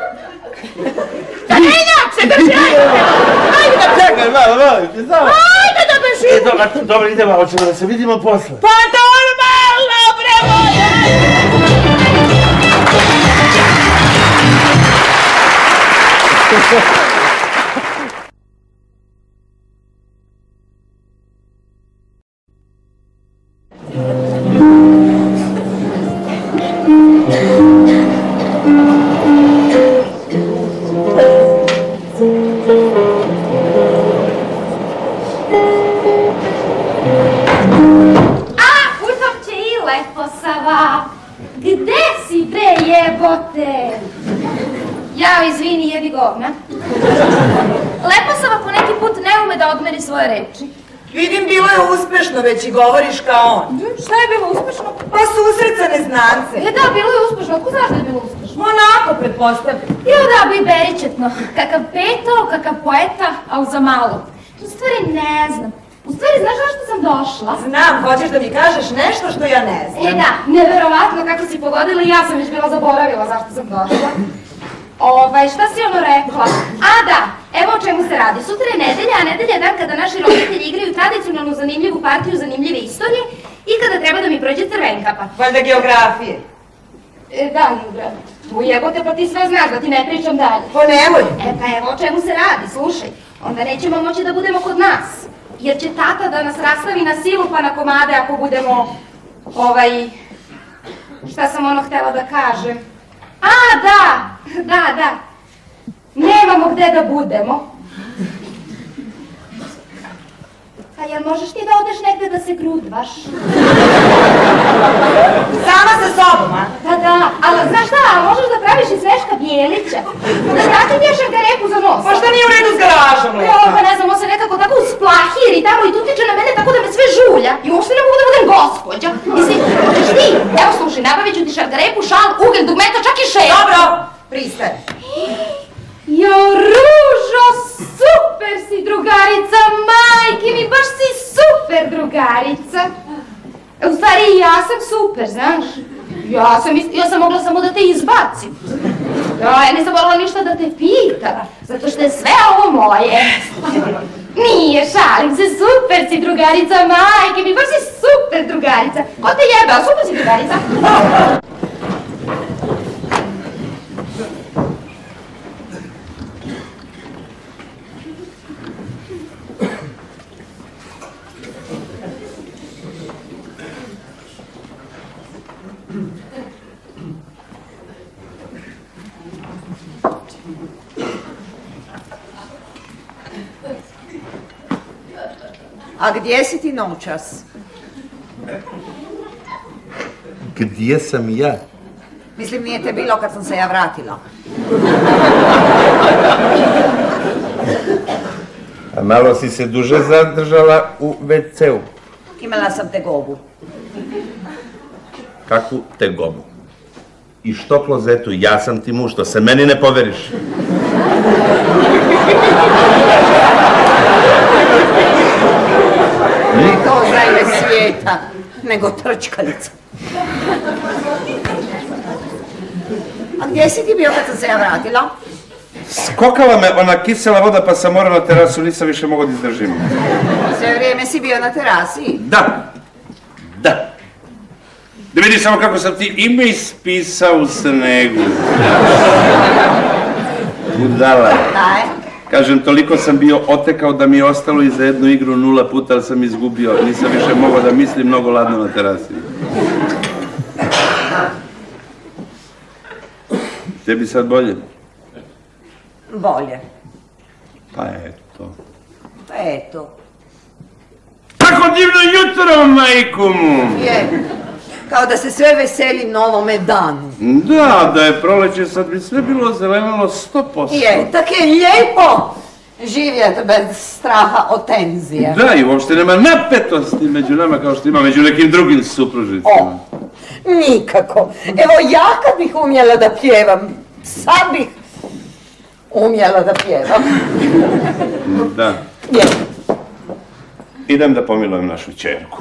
Danenjak se drži, ajde da bežimo. Čekaj, molim te, znam. Ajde da bežimo. Dobro, idemo, hoćemo da se vidimo posle. Pa normalno, bre moje. Gde si bre jebote? Jao, izvini, jebi govna. Leposava ko neki put ne ume da odmeri svoje reči. Vidim, bilo je uspešno, već i govoriš kao on. Šta je bilo uspešno? Pa susret sa neznance. Da, bilo je uspešno. Otko znaš da je bilo uspešno? Onako, pretpostavljam. Da, bi beričetno. Kakav peto, kakav poeta, a za malo. U stvari ne znam. U stvari, znaš zašto sam došla? Znam, hoćeš da mi kažeš nešto što ja ne znam. Da, neverovatno kako si pogodila i ja sam već bila zaboravila zašto sam došla. Šta si ono rekla? A da, evo o čemu se radi. Sutra je nedelja, a nedelja je dan kada naši roditelji igraju tradicionalnu zanimljivu partiju zanimljive istorije i kada treba da mi prođe crvenkapa. Valjda geografije. Da, Ljubra. Ujebote, pa ti sve znaš da ti ne pričam dalje. Pa nemoj. Pa evo o čemu se radi, slušaj. Onda nećemo moći da budemo kod nas. Jer će tata da nas rastavi na silu pa na komade ako budemo, šta sam ono htjela da kažem? A, da. Nemamo gde da budemo. A jel možeš ti da odeš negde da se grudvaš? Sama sa sobom, a? Da, ali znaš šta, možeš da praviš iz Sreška Bijelića. Da dati dješak ga repu za nos. Pa šta nije u redu s garažom, lepa? Pa ne znam, on se nekako tako usplahiri tamo i utiče na mene tako da me sve žulja. I uopšte ne mogu da budem gospođa. Mislim, hoćeš ti? Evo slušaj, nabavit ću ti šargarepu, šal, ugelj, dugmeta, čak i šeju. Dobro, pristaje. Jo, Ružo, super si drugarica, majke mi, baš si super drugarica. U stvari i ja sam super, znaš. Ja sam mogla samo da te izbacim. Ja nisam morala ništa da te pitam, zato što je sve ovo moje. Nije, šalim se, super si drugarica, majke mi, baš si super drugarica. Ko te jebeo, super si drugarica. A gdje si ti noćas? Gdje sam ja? Mislim, nije te bilo kad sam se ja vratila. A malo si se duže zadržala u WC-u. Imala sam tegobu. Kakvu tegobu? I što klozetu? Ja sam ti muž, što se meni ne poveriš. To za ime svijeta, nego trčkalica. A gdje si ti bio kad sam se ja vratila? Skokala me ona kisela voda pa sam morao na terasu, nisam više mogao da izdržim. Sve vrijeme si bio na terasi? Da. Da vidiš samo kako sam ti ime ispisao u snegu. Budala. Daj. Kažem, toliko sam bio otekao da mi je ostalo i za jednu igru 0 puta, ali sam izgubio. Nisam više mogao da mislim, mnogo ladno na terasi. Tebi sad bolje? Bolje. Pa eto. Tako divno jutro, majku mu! Je, kao da se sve veseli novome danu. Da je proleće, sad bi sve bilo zelenilo 100%. Je, tak je lijepo živjeti bez straha od tenzije. Da, i uopšte nema napetosti među nama kao što ima među nekim drugim supružnicima. Nikako. Evo ja kad bih umjela da pjevam, sad bih umjela da pjevam. Da. Je. Idem da pomilujem našu ćerku.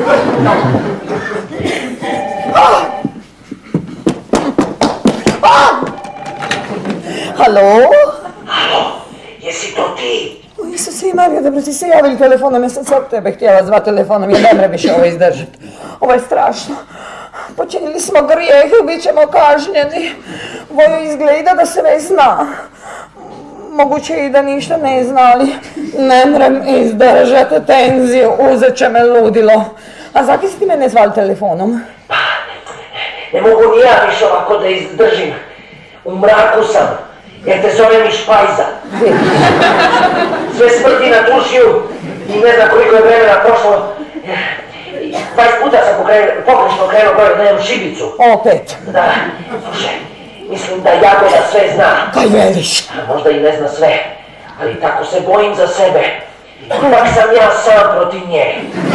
Halo? Jesi to ti? O Isuse i Marija, dobro ti se javili telefonom, ja sam sad tebe htjela zva telefonom, jer ne mre više ovo izdržati. Ovo je strašno. Počinili smo grijeh i bit ćemo kažnjeni. Voju izgleda da se već zna. Moguće i da ništa ne zna, ali ne mrem izdržati tenziju, uzet će me ludilo. A zakaj si ti mene zvali telefonom? Pa, ne mogu ni ja više ovako da izdržim. U mraku sam, jer te zove mi Špajza. Sve smrti na tušiju i ne znam koliko je vremena prošlo. 20 puta sam pogrešno krenuo gore da imam šibicu. Opet? Da, slušaj, mislim da Jagoda sve zna. Kaj veliš? Možda i ne zna sve, ali tako se bojim za sebe. Ipak sam ja sam protiv nje.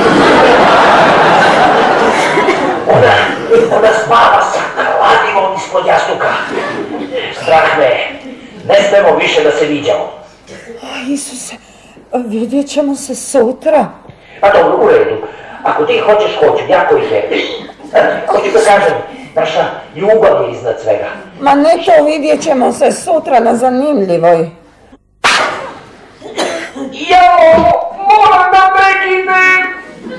Ona spava sa kladivom ispod jastuka. Strah me je. Ne smemo više da se viđamo. Isuse, vidjet ćemo se sutra. Pa dobro, u redu. Ako ti hoćeš, hoću, jako ih je. Hoću da kažem, naša ljubav je iznad svega. Ma ne to, vidjet ćemo se sutra na zanimljivoj. Jao, moram da prekinem!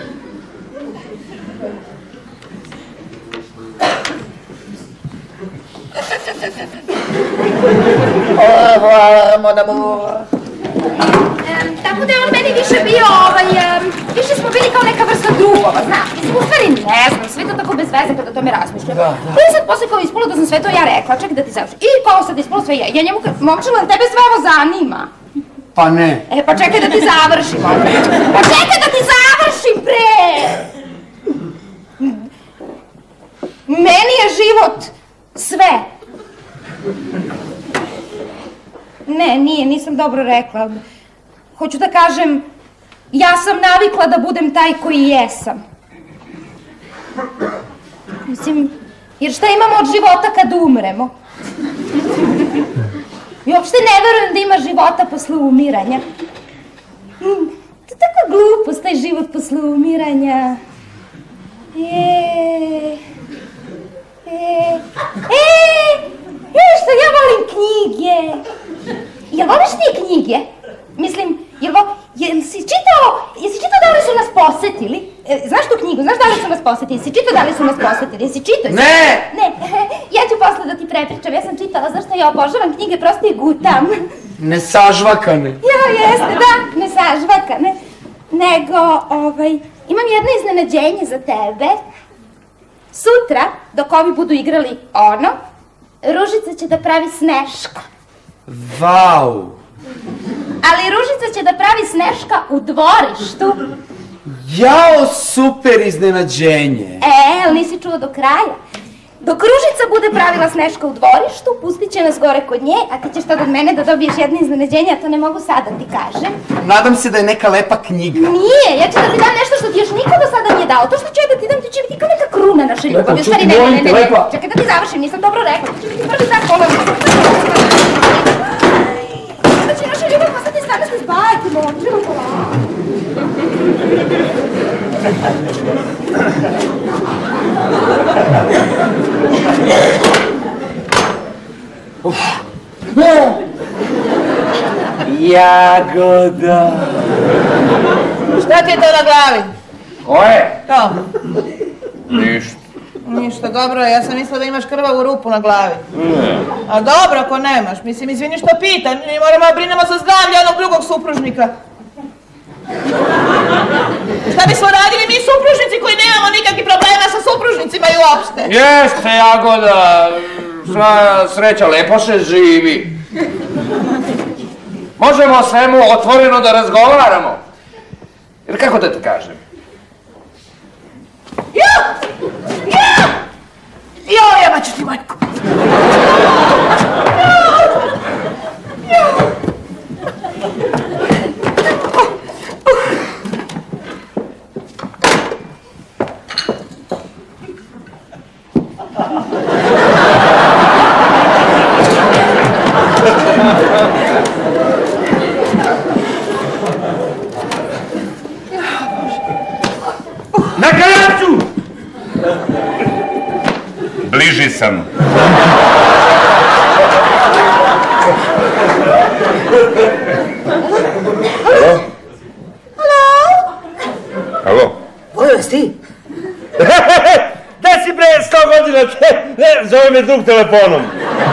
Tako da je on meni više bio, više smo bili kao neka vrsta drugova, znaš. Mislim, u stvari ne znam, sve to tako bez veze kada o tome razmišljam. To je sad posle kao ispalo da sam sve to ja rekla, čekaj da ti završim. I kao sad ispalo sve ja njemu, momčilo, tebe sve ovo zanima. Pa ne. Pa čekaj da ti završim, Pa čekaj da ti završim, bre! Meni je život sve. Ne, nisam dobro rekla. Hoću da kažem, ja sam navikla da budem taj koji jesam. Mislim, jer šta imamo od života kad umremo? I uopšte ne verujem da ima života posle umiranja. To je tako glupost, taj život posle umiranja. Što ja volim knjige. Jel voliš ti knjige? Mislim, jesi čitao da li su nas posjetili? Znaš tu knjigu, znaš da li su nas posjetili? Jesi čitao da li su nas posjetili? Jesi čitao? Ne! Ne, ja ću posle da ti prepričam, ja sam čitala, znaš što ja obožavam knjige, prosto je gutam. Nesažvakane. Ja, jeste, da, nesažvakane. Nego, imam jedno iznenađenje za tebe. Sutra, dok ovi budu igrali ono, Ružica će da pravi Sneška. Vau! Ali Ružica će da pravi Sneška u dvorištu. Jao, super iznenađenje. Ali nisi čuo do kraja. Dok Ružica bude pravila Sneška u dvorištu, pustit će nas gore kod nje, a ti ćeš tad od mene da dobiješ jedno iznenađenje, a to ne mogu sad da ti kažem. Nadam se da je neka lepa knjiga. Nije, ja ću da ti dam nešto što ti još niko do sada nije dao. To što ću ja da ti dam, ti će biti kao neka kruna naše ljubavi. U stvari, ne. Čekaj da ti završim, nisam dobro rekla. To će biti prvi znak polovno. Da će naša ljubav postati stvarno se zbajati, možemo polako. Jagoda. Šta ti je to na glavi? Koje? To. Ništa. Ništa, dobro, ja sam mislila da imaš krvavu rupu na glavi. A dobro ako nemaš, mislim, izvini što pitam, mi moramo brinemo za zdravlje onog drugog supružnika. Šta bismo radili mi supružnici koji nemamo nikakvih problema sa supružnicima i uopšte? Jeste, Jagoda, sva sreća, lepo se živi. Možemo o svemu otvoreno da razgovaramo. Jer kako da ti kažem? Jeba ću ti majku. Na karacu! Bliži sam. Halo? Halo? Vojo, si ti? Da si bre 100 godina, zove me drug telefonom.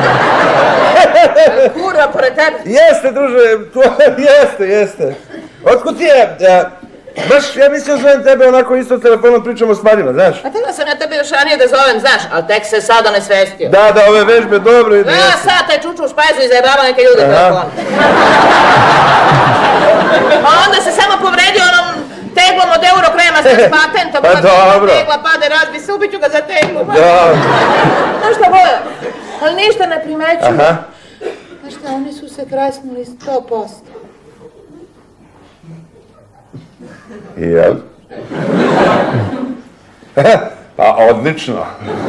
Kurva, pored tebe. Jeste, druže, jeste. Otkud ti je? Baš, ja mislio zovem tebe onako isto telefonom pričamo o stvarima, znaš? A htjela sam ja tebe još ranije da zovem, znaš, ali tek se sad onesvestio. Da, ove vežbe dobro ide. Ja sad taj čuču u špajzu i zajebava neke ljude telefon. A onda se samo povredio onom teglom od Eurokrema s patentom. Pa dobro. Tegla pade, razbi se, ubiću ga za teglu. Da. Znaš šta, Boja, ali ništa ne primećuju. Znaš šta, oni su se krasnuli 100%. Jel? Pa odlično.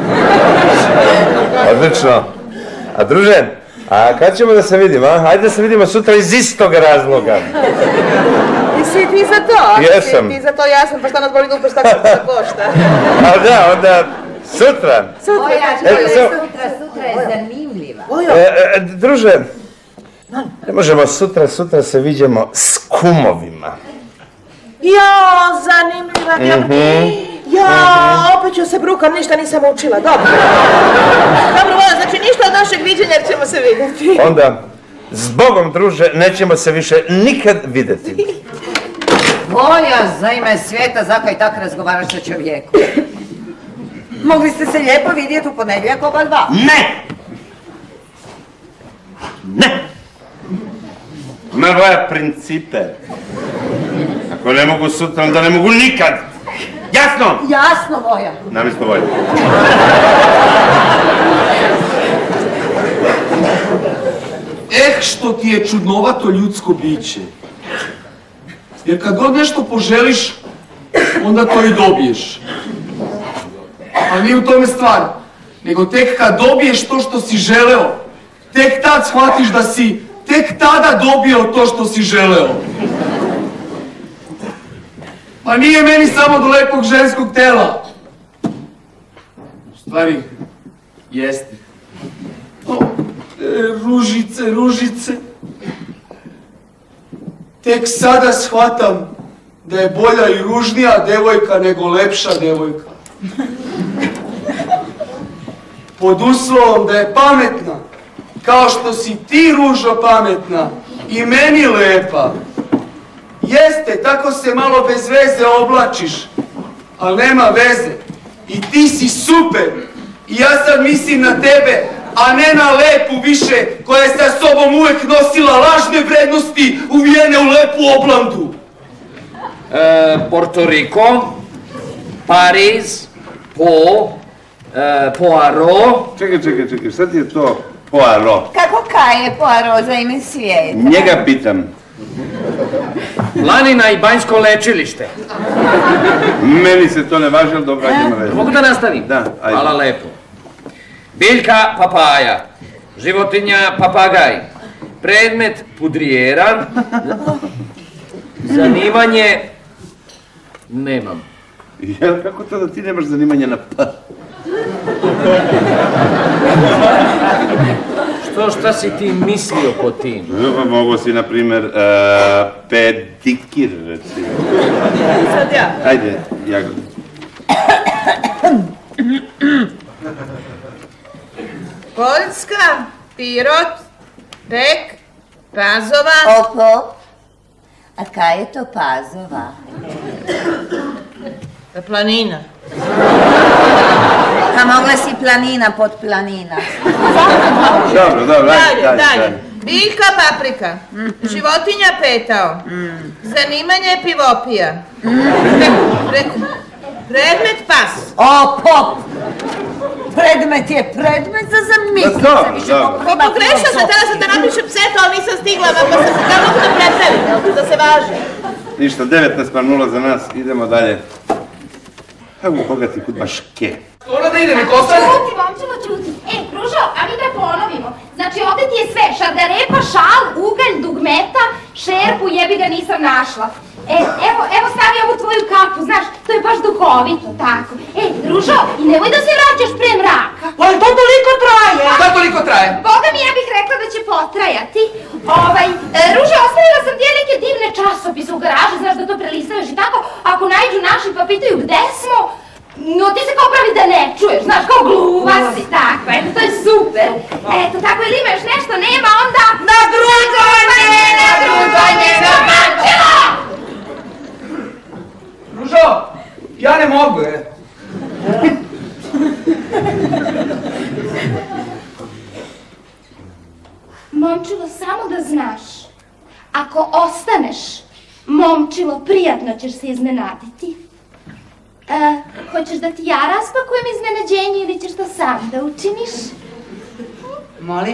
Odlično. A druže, a kad ćemo da se vidimo, a? Hajde da se vidimo sutra iz istog razloga. Jesi ti za to? Jesam. Ti za to, ja sam, pa šta nas boli dupe, šta to košta? A da, onda sutra. Sutra je zanimljiva. Druže, ne možemo sutra se vidimo s kumovima. Jo, zanimljiva, opet ću se brukam, ništa nisam učila, dobro. Dobro, Voja, znači ništa od našeg viđenja jer ćemo se vidjeti. Onda, zbogom druže, nećemo se više nikad vidjeti. Voja, za ime svijeta, zako i tak razgovaraš sa čovjekom. Mogli ste se lijepo vidjeti u ponedjeljak oba dva. Ne! Ima Voja principe. Ako ne mogu sutra, onda ne mogu nikad. Jasno? Jasno, Voja. Namjesto Voja. Što ti je čudnovato ljudsko biće. Jer kad god nešto poželiš, onda to i dobiješ. Ali nije u tome stvar. Nego tek kad dobiješ to što si želeo, tek tad shvatiš da si tek tada dobio to što si želeo. Pa nije meni samo do lepog ženskog tela. U stvari, jeste. Ružice. Tek sada shvatam da je bolja i ružnija devojka nego lepša devojka. Pod uslovom da je pametna, kao što si ti, Ružo, pametna i meni lepa. Jeste, tako se malo bez veze oblačiš, ali nema veze. I ti si super. I ja sad mislim na tebe, a ne na lepu više, koja je sa sobom uvijek nosila lažne vrednosti uvijene u lepu oblandu. Porto Riko, Pariz, Po, Poirot. Čekaj, šta ti je to Poirot? Kako kaj je Poirot za ime svijeta? Njega pitam. Planina i banjsko lečilište. Meni se to ne važi, ali dobro, ajde na redu. Mogu da nastavim? Da, ajde. Hvala lepo. Biljka papaja, životinja papagaj, predmet pudrijera, zanimanje nemam. Jel, kako to da ti nemaš zanimanje na pa? Šta si ti mislio po tim? Mogu si, na primjer, pedikir, recimo. Sad ja. Ajde, Jagoda. Poljska, Pirot, Pek, Pazova. Opo, a kaj je to Pazova? Planina. Pa mogla si planina pod planina. Dobro, ajde. Dalje. Biljka paprika, životinja petao, zanimanje pivopija, predmet pas. Opo! Predmet je predmet za zamisliti se više. Pogrešila sam, tada sam da napišem pseto, ali nisam stigla, pa sam se kako da predstavim, da se važi. Ništa, 19:0 za nas, idemo dalje. Evo koga ti kud baš ke. Ona da ide, nek ostane. Čuti, momčilo, čuti. Ružo, a mi da ponovimo. Znači, ovdje ti je sve, šargarepa, šal, ugalj, dugmeta, šerpu, jebi ga nisam našla. Evo stavi ovu tvoju kapu, znaš, to je baš duhovito, tako. Ružo, i nemoj da se vraćaš pre mraka. Ali to toliko traje. Šta toliko traje? Boga mi, ja bih rekla da će potrajati. Ružo, ostavila sam ti neke divne časopise u garaži, znaš da to prelistavaš i tako. Ako nađu naši pa pitaju gde smo, no ti se kao pravi da ne čuješ, znaš, kao gluva si, tako, eto, to je super. Eto, tako, ili ima još nešto, nema, onda... Na grudvanje, domaćilo! Ružo, ja ne mogu, Momčilo, samo da znaš, ako ostaneš, momčilo, prijatno ćeš se iznenaditi. Hoćeš da ti ja raspakujem iznenađenje ili ćeš to sam da učiniš? Molim?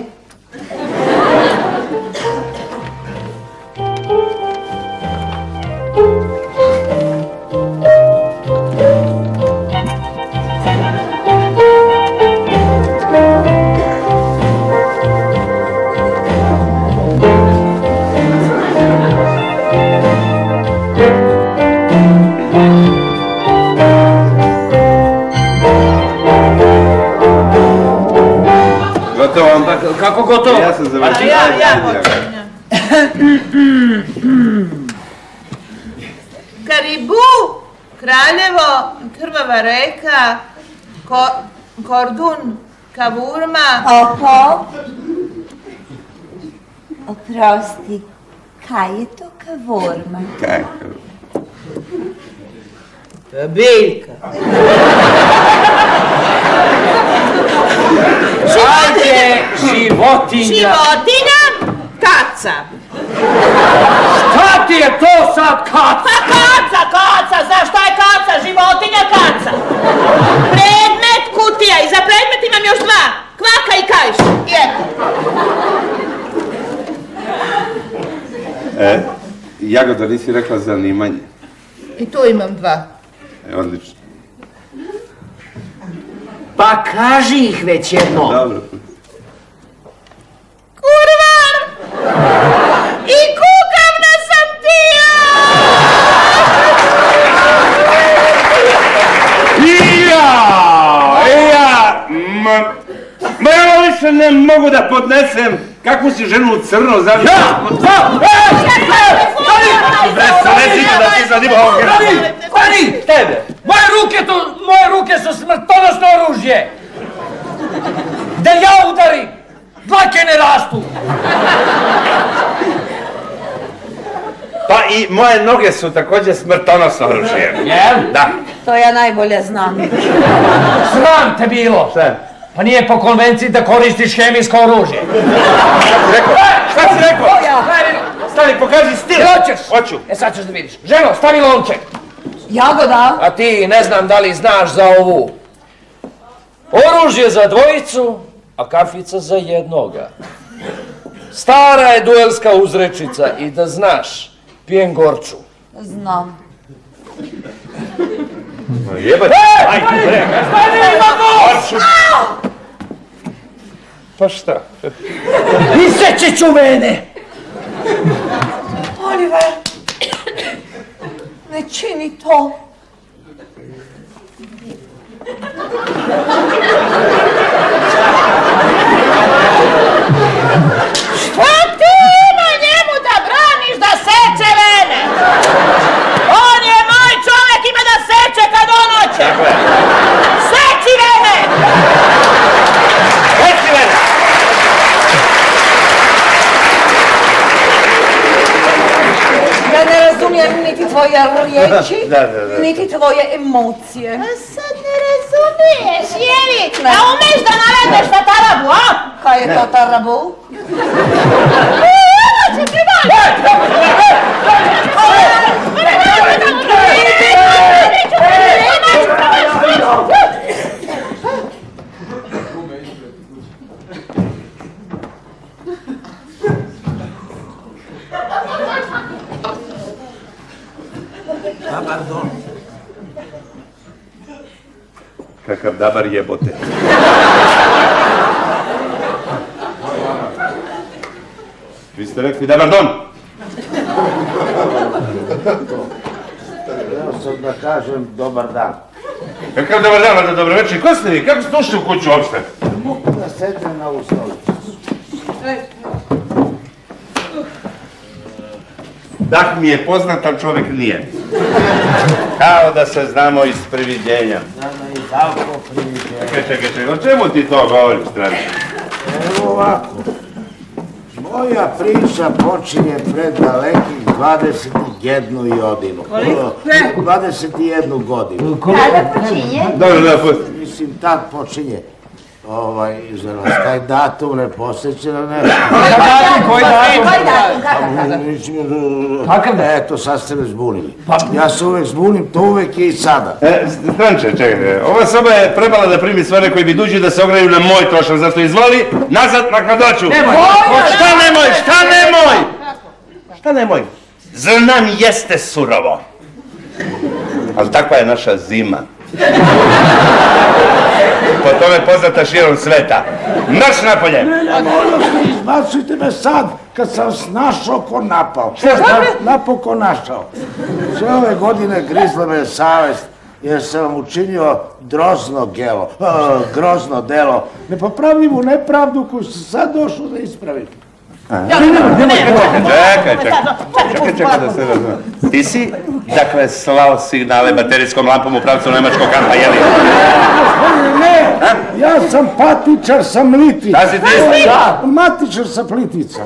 Kako gotovo? Ja sam završio. Ja počinjam. Karibu, Kraljevo, Krvava reka, Kordun, Kavurma. Opo, oprosti, kaj je to Kavurma? Kako? To je biljka. Ajde, životinja! Životinja, kaca. Šta ti je to sad kaca? Kaca, znaš šta je kaca? Životinja kaca. Predmet kutija i za predmet imam još dva. Kvaka i kajš. Jagoda, nisi rekla zanimanje. I tu imam dva. Odlično. Pa kaži ih već jedno. Dobro. Kurvar! I kukavna sam ti ja! Ma ja više ne mogu da podnesem kakvu si ženu u crno zavljeno. Stani! Tebe! Moje ruke su smrtonosno oružje! Da ja udarim, dlake ne rastu! Pa i moje noge su također smrtonosno oružje. Jel? Da. To ja najbolje znam. Sram te bilo! Pa nije po konvenciji da koristiš hemijsko oružje. Šta si rekao? Stani, pokaži stil. Hoćeš? Hoću. Sad ćeš da vidiš. Ženo, stavi lonček. Jagoda? A ti ne znam da li znaš za ovu Oružje za dvojicu, a kafica za jednoga. Stara je duelska uzrečica i da znaš, pijem gorču. Znam. Jebate, ajde, bre. Gorču. Pa šta? Iseći ću mene! Oliver, ne čini to. Šta ti ima njemu da braniš da seče vene? On je moj čovjek, ima da seče kad on hoće. Seči vene! Seči vene! Ja ne razumijem niti tvoje riječi, niti tvoje emocije. A sad ne razumiješ, jeli? A umeš da navedeš na tarabu, a? Kaj je to tarabu? Evo će ti Pardon. Kakav dabar jebote. Vi ste rekli da pardon. Ja sam da kažem dobar dan. Kakav dobar dan, da dobro večer. Ko ste vi? Kako ste ušli u kuću uopšte? Mogu da sedem na usnovicu. Dah mi je poznat, ali čovjek nije. Kao da se znamo iz priviđenja. Znamo i tako priviđenja. Čekaj, o čemu ti to govoriš, Stranče? Evo ovako. Moja priča počinje pred dalekih 21 godinu. Koliko? 21 godinu. Kada počinje? Dobro, pusti. Mislim, tad počinje. Za vas taj datum ne posjeća na nešto. Koji datum? Kakav? Eto, sad ste me zbunili. Ja se uvek zbunim, to uvek je i sada. Stranče, čekaj, ova soba je trebala da primi sve one koji bi duđu da se ograju na moj trošak, zato izvoli, nazad na kladoću. Šta nemoj? Zar nam jeste surovo? Ali takva je naša zima. Po tome poznata širom sveta. Marš napolje! Izbacujte me sad, kad sam snašao ko napao. Šta? Napokon našao. Sve ove godine grizla me savest, jer sam vam učinio grozno delo, nepopravljivu nepravdu koju sam sad došao da ispravim. Čekaj da se razumem. Ti si, dakle, slao signale baterijskom lampom u pravcu nemačkog kampa, jeli? Ne, ja sam patičar sa Mlitvica. Da si ti? Da, matičar sa Plitvica.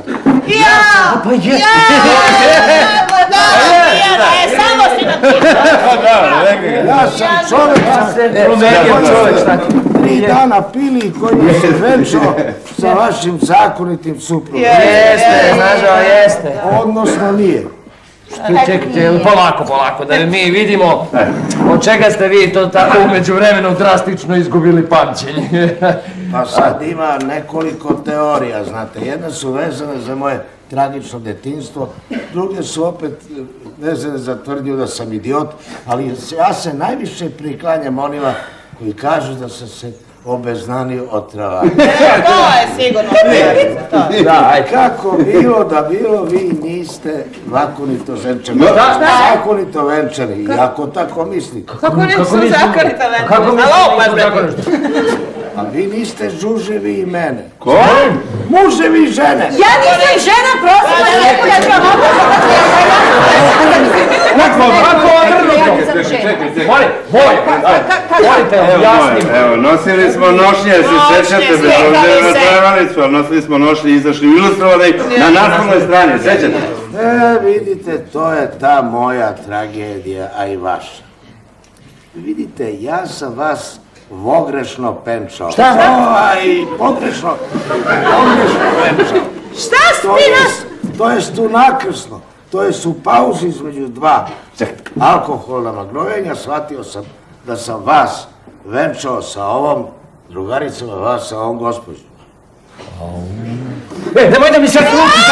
Samo si na ti. Ja sam čovjek sa 3 dana pili koji se venčao sa vašim zakonitim suprugom. Jeste, znaš, jeste. Odnosno nije. Čekajte, polako, da mi vidimo od čega ste vi to tako umeđu vremenu drastično izgubili pamćenje. Pa sad ima nekoliko teorija, znate. Jedne su vezane za moje tragično detinjstvo, druge su opet vezane za tvrdnju da sam idiot, ali ja se najviše priklanjam onima koji kažu da sam se obeznanio od travaka. To je sigurno. Da, kako bilo da bilo, vi niste vakunito ženčani. Vakunito venčani, i ako tako mislite. Kako nisu zakonita venčani? A vi niste žuževi i mene. Ko? Muževi i žene. Ja nisam žena, prosila lijepo, ja ću vam Evo, nosili smo nošnje, se sjećate, bez obzira na trajalicu, ali nosili smo nošnje izašli ilustrovane na naslovnoj strani, sjećate? Vidite, to je ta moja tragedija, a i vaša. Vidite, ja sam vas pogrešno penčao. Šta? Pogrešno penčao. Šta si ti nas? To jest unakrsno, to jest u pauzi između 2 alkoholna magnovenja, shvatio sam da sam vas venčao sa ovom Drugaricama vas sa ovom gospođom. Nemoj da mi sad ruči,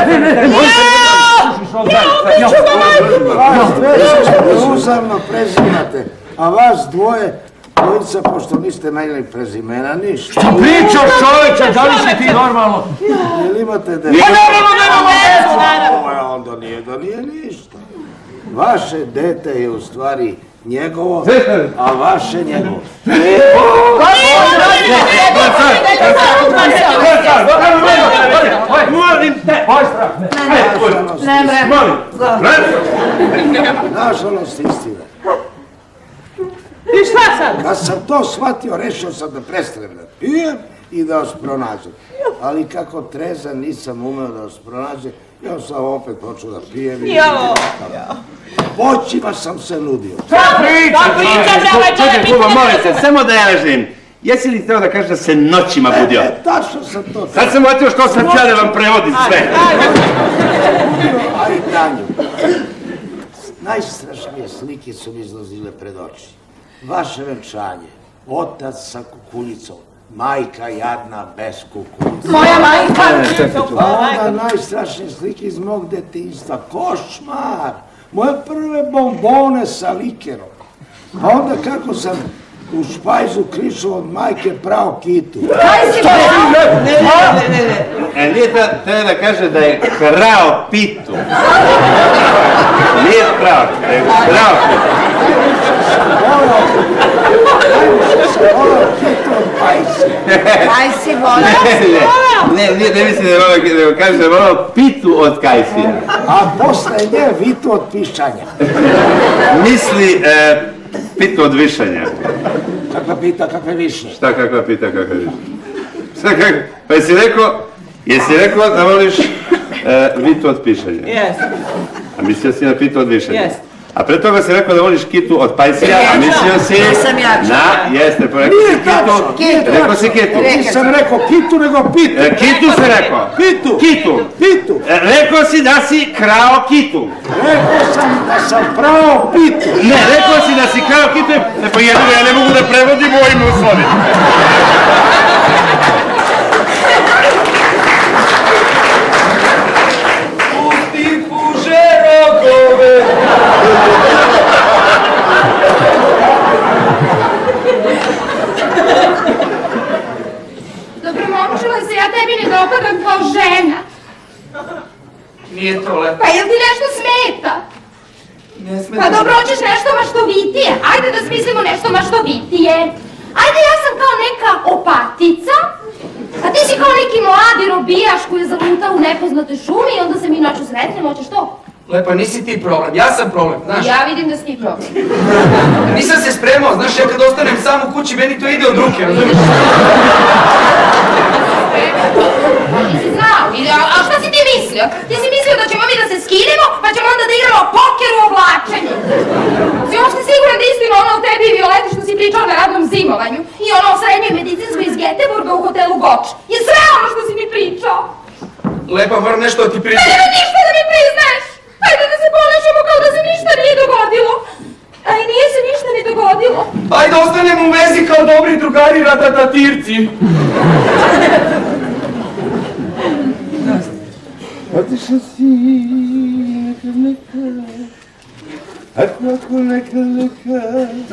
Vas dve se uzavno prezimate, a vas dvojica, pošto niste najeli prezimena, ništa. Šta pričaš, čoveče, da li si ti normalno? Jel imate dete? Pa naravno! Onda nije da nije ništa. Vaše dete je u stvari njegovo, a vaše njegovo. Molim te! Nažalost, istina. I šta sad? Kad sam to shvatio, rešio sam da prestanem da pijem i da vas pronađem. Ali kako trezan nisam umeo da vas pronađem, ja sam opet počeo da pijem i... Poćima sam se nudio. Šta čekaj, Kuba, molim se, samo da ja želim. Jesi li htio da kažeš da se noćima budio? Tačno sam to. Sad sam otio što sam htio da vam prevodim sve. A i Tanju. Najstrašnije slike su mi izlazile pred oči. Vaše venčanje, otac sa kukuljicom, majka jadna bez kukuljice. Moja majka! Onda najstrašnije slike iz mog detinjstva, košmar, moje prve bombone sa likerom. A onda kako sam u špajzu krišao od majke prao kitu. Kaj si prao? Ne. Nije treba da kaže da je krao pitu. Nije krao, da je krao pitu. Volao kitu od pajsi. Kaj si volao? Ne mislim da kaže da je volao pitu od kajsija. A posle nje vitu od pišanja. Misli pitu od višanja. Kakva pita, kakve više? Šta kakva pita, kakve više? Šta kakva? Pa jesi rekao da voliš vitu od pišanja? Jes. A mislio si na pitu od višanja? Jes. A pre toga si rekao da voliš kitu od pajsija, a mislio si... Nisam ja čuo. Jeste, pa rekao si kitu. Rekao si kitu. Nisam rekao kitu, nego pitu. Kitu si rekao. Pitu. Kitu. Pitu. Rekao si da si krao kitu. Rekao sam da sam prao pitu. Ne, rekao si da si krao kitu. Pa ja ne mogu da prevodim u ovim uslovima. Pusti puže rogove. Dobro, momčilo se, ja tebi ne dopadam kao žena. Nije to lepo. Pa jel ti nešto smeta? Ne smeta. Pa dobro, hoćeš nešto maštovitije? Ajde da smislimo nešto maštovitije. Ajde, ja sam kao neka opatica, a ti si kao neki mladi robijaš koji je zalutao u nepoznatoj šumi i onda se mi noću sretnemo, hoćeš to? Lepa, nisi ti problem, ja sam problem, znaš. Ja vidim da si ti problem. Nisam se spremao, znaš, ja kad ostanem sam u kući, meni to ide od ruke, razumiješ? Nisi znao, a šta si ti mislio? Ti si mislio da ćemo mi da se skinemo, pa ćemo onda da igramo poker u oblačenju. Si uopšte siguran da istina ono o tebi i Violeti što si pričao na radnom zimovanju i ono o srednjoj medicinskoj iz Geteborga u hotelu Goč. Je sve ono što si mi pričao. Lepa, moram nešto da ti priznam. Nema ništa da mi priznaš! Ajde da se ponašamo kao da se ništa nije dogodilo. A i nije se ništa ni dogodilo. Ajde, ostanemo u vezi kao dobri drugari ratatatirci. Otišao si, neka, ako neka.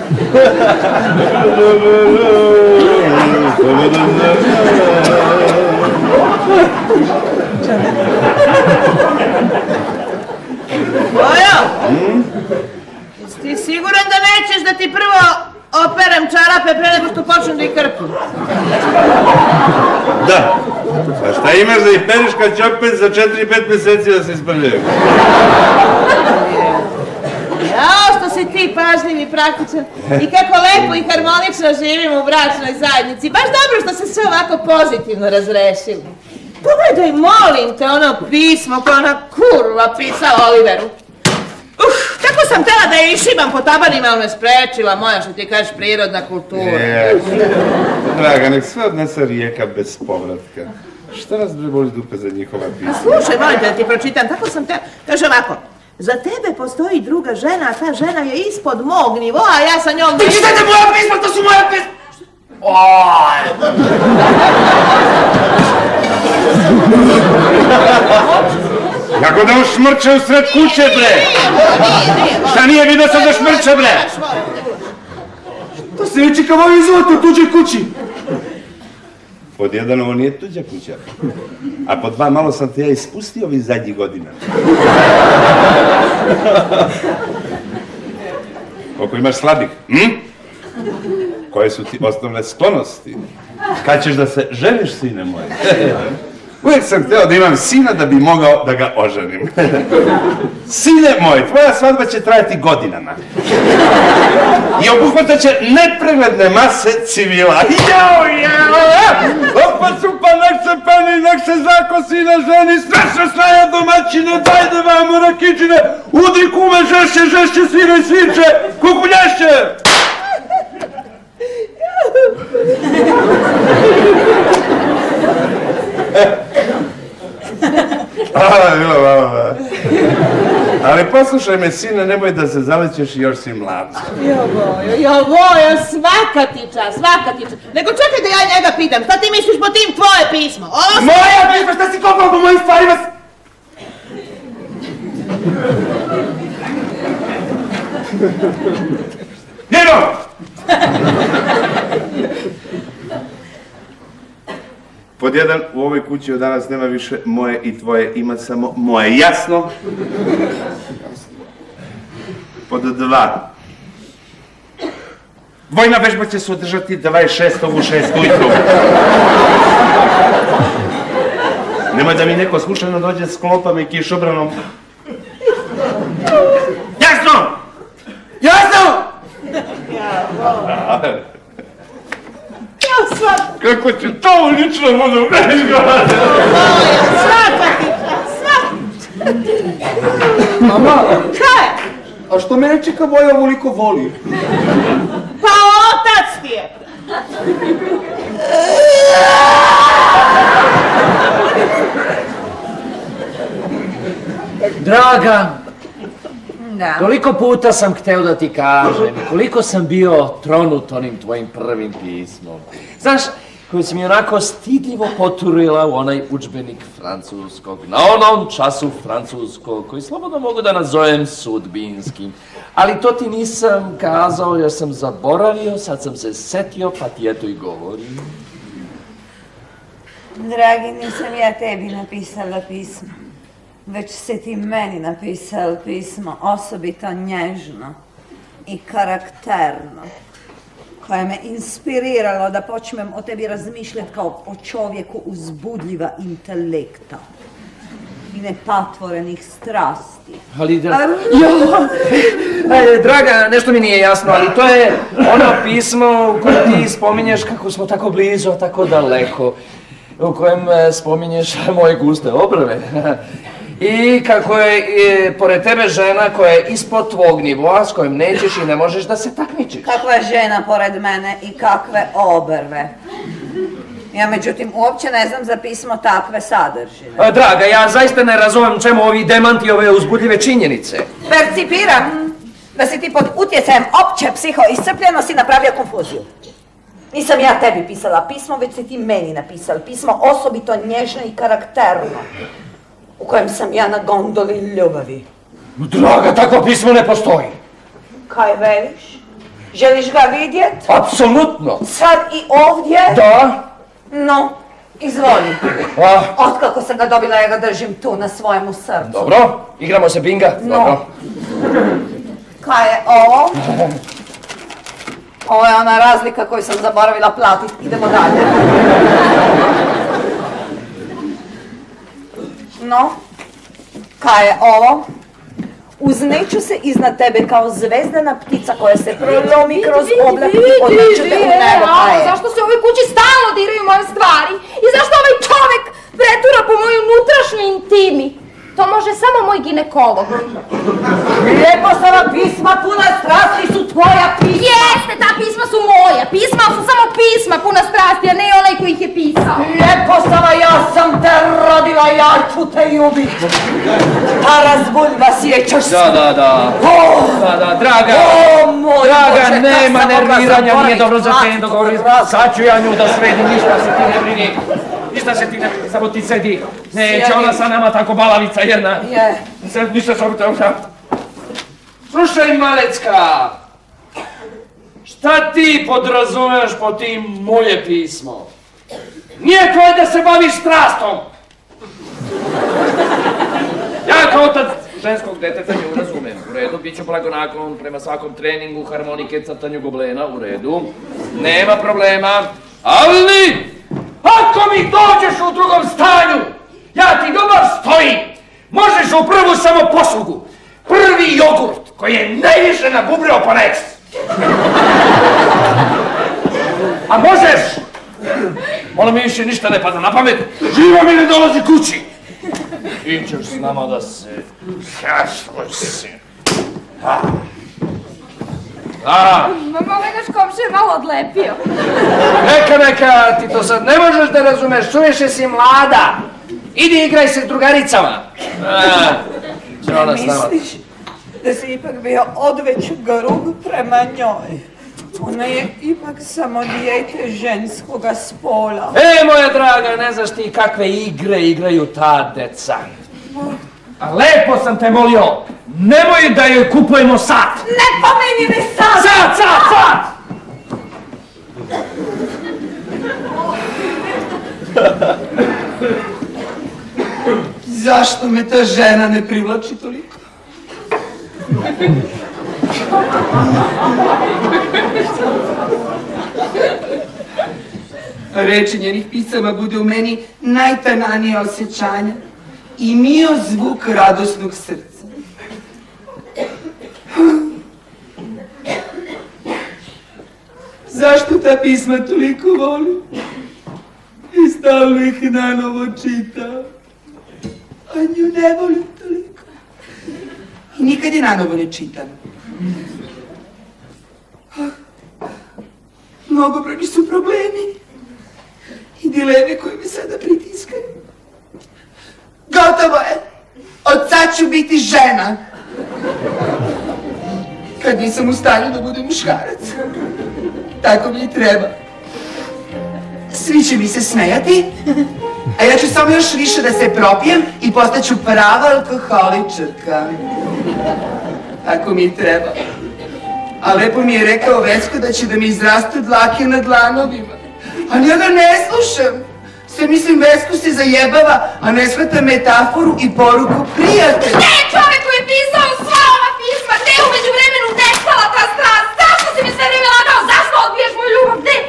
Bojo! Jesi ti siguran da nećeš da ti prvo operem čarape pre nego što počnem da ih krpim? Da. A šta imaš da ih periš kad će opet za 4-5 meseci da se ispravljaju? Jao, što si ti pažljiv i praktičan i kako lepo i harmonično živimo u bračnoj zajednici. Baš dobro što se sve ovako pozitivno razrešili. Pogledaj, molim te, ono pismo koje ona kurva pisala Oliveru. Kako sam tela da je išimam po tabanima, ali me sprečila moja, što ti kažeš, prirodna kultura. Draga, nek sve odnese rijeka bez povratka. Šta nas bre boli dupe za njihova pisma? A slušaj, molim te da ti pročitam, kako sam tela... Kaže ovako, za tebe postoji druga žena, a ta žena je ispod mog nivoa, a ja sa njom... Ti čitajte moja pisma, to su moja pisma! Kako da on šmrče u sred kuće, bre? Šta nije vidio sam da šmrče, bre? To se neće kao ovi izvati u tuđoj kući. Pod jedan, ovo nije tuđa kuća. A pod dva, malo sam te ja ispustio ovih zadnjih godina. Koliko imaš slabih, Koje su ti osnovne sklonosti? Kad ćeš da se ženiš, sine moj? Uvijek sam hteo da imam sina da bi mogao da ga oženim. Sine moj, tvoja svadba će trajati godinama. I obuhvatat će nepregledne mase civila. Opa, nek se peni, nek se zakosi na ženi, sve se slaja domaćine, dajde vamo rakičine, udri kume, žešće, sviraj svirče, kukuljašće! Ali poslušaj me, sine, nemoj da se zalećeš, još si mlad. Jovojo, svaka ti čast. Nego čekaj da ja njega pitam, šta ti misliš po tim tvoje pismo? Moja pismo, šta si kopao po mojim stvarima? Njeno! Pod jedan, u ovoj kući od danas nema više moje i tvoje, ima samo moje, jasno? Pod dva, vojna vežba će se održati 26. u 6 ujutru. Nemoj da mi neko slučajno dođe s klopama i kišobranom. Jasno! Jasno! Kako će to lično budu vežba? Svaka ti čast. Mama, Kaj? a što mene čeka Voja ovoliko voli? Pa otac ti je. Draga, koliko puta sam hteo da ti kažem, koliko sam bio tronut onim tvojim prvim pismom. Znaš, koju si mi onako stidljivo poturila u onaj udžbenik francuskog, na onom času francuskog, koji slobodno mogu da nazovem sudbinskim. Ali to ti nisam kazao jer sam zaboravio, sad sam se setio, pa ti eto i govorim. Dragi, nisam ja tebi napisala pismo, već si ti meni napisao pismo, osobito nježno i karakterno, koje me inspiriralo da počnem o tebi razmišljati kao o čovjeku uzbudljiva intelekta i nepatvorenih strasti. Ali draga, nešto mi nije jasno, ali to je ono pismo u kojem ti spominješ kako smo tako blizu, a tako daleko, u kojem spominješ moje guste obrve. I kako je pored tebe žena koja je ispod tvog nivoa, s kojom nećeš i ne možeš da se takmičiš. Kakva je žena pored mene i kakve obrve. Ja međutim uopće ne znam za pismo takve sadržine. Draga, ja zaista ne razumem čemu ovi demanti ove uzbudljive činjenice. Percipiram da si ti pod utjecajem opće psihoiscrpljenosti napravio konfuziju. Nisam ja tebi pisala pismo, već si ti meni napisala pismo, osobito nježno i karakterno, u kojem sam ja na gondoli ljubavi. Draga, takvo pismo ne postoji. Kaj veliš? Želiš ga vidjet? Apsolutno. Sad i ovdje? Da. No, izvoli. Otkako sam ga dobila, ja ga držim tu na svojemu srcu. Dobro, igramo se binga. No. Dobro. Kaj je ovo? Ovo je ona razlika koju sam zaboravila platiti. Idemo dalje. No, kaj je ovo? Uzneću se iznad tebe kao zvezdana ptica koja se prelomi kroz oblak i odneću te u nebo. Zašto se u ovoj kući stalno diraju moje stvari? I zašto ovaj čovek pretura po mojoj unutrašnjoj intimi? To može samo moj ginekolog. Lijepostava pisma puna strasti su tvoja pisma. Jeste, ta pisma su moja. Pisma su samo pisma puna strasti, a ne onaj koji ih je pisao. Lijepostava, ja sam te rodila, ja ja ću te i ubiti. Ta razbuljva sjećaš se. Da, Draga. Draga, nema nerviranja, nije dobro za te dogovori. Sad ću ja nju da sredim, ništa se ti ne brini. Ništa se ti ne brini, samo ti sedi. Neće ona sa nama tako balavica jedna. Je. Ništa se ovdje. Slušaj, Malecka. Šta ti podrazumeš po tim moje pismo? Nije tvoje da se baviš strastom. Ja kao otac ženskog deteta nju razumem. U redu, bit ću blagonaklon prema svakom treningu, harmonike, crtanju goblena, u redu. Nema problema. Ali, ako mi dođeš u drugom stanju, ja ti dobar stojim. Možeš u prvu samo poslugu. Prvi jogurt koji je najviše nagubrao po Nex. A možeš? Ono mi više ništa ne pada na pamet. Živa mi ne dolazi kući. Ti ćeš s nama da se šašloj si. Ovaj naš komšija je malo odlepio. Neka, ti to sad ne možeš da razumeš, suviše si mlada. Idi igraj se s drugaricama. Misliš da si ipak bio odveć grub prema njoj? Ona je ipak samo dijete ženskoga spola. Moja draga, ne znaš ti kakve igre igraju ta deca. A lepo sam te molio, nemoj da joj kupujemo sat. Ne pomeni mi sat! Sat! Zašto me ta žena ne privlači toliko? Reči njenih pisama bude u meni najtananije osjećanja i mio zvuk radosnog srca. Zašto ta pisma toliko volim? I stalno ih nanovo čitam. A nju ne volim toliko. I nikad je nanovo ne čitam. Mnogobrojni su problemi i dileme koje me sada pritiskaju. Gotovo je! Od sad ću biti žena. Kad nisam u stanju da budem muškarac. Tako mi i treba. Svi će mi se smejati, a ja ću samo još više da se propijem i postaću prava alkoholičarka. Tako mi i treba. A lepo mi je rekao Vesko da će da mi izrastu dlake na dlanovima. A njega ne slušam. Sve mislim Vesko se zajebava, a ne shvata metaforu i poruku prijatelja. Gde je čovek koji je pisao sva ova pisma? Gde je umeđu vremenu nestala ta strast? Zašto si mi sve vreme lagao? Zašto odbiješ moju ljubav? Gde?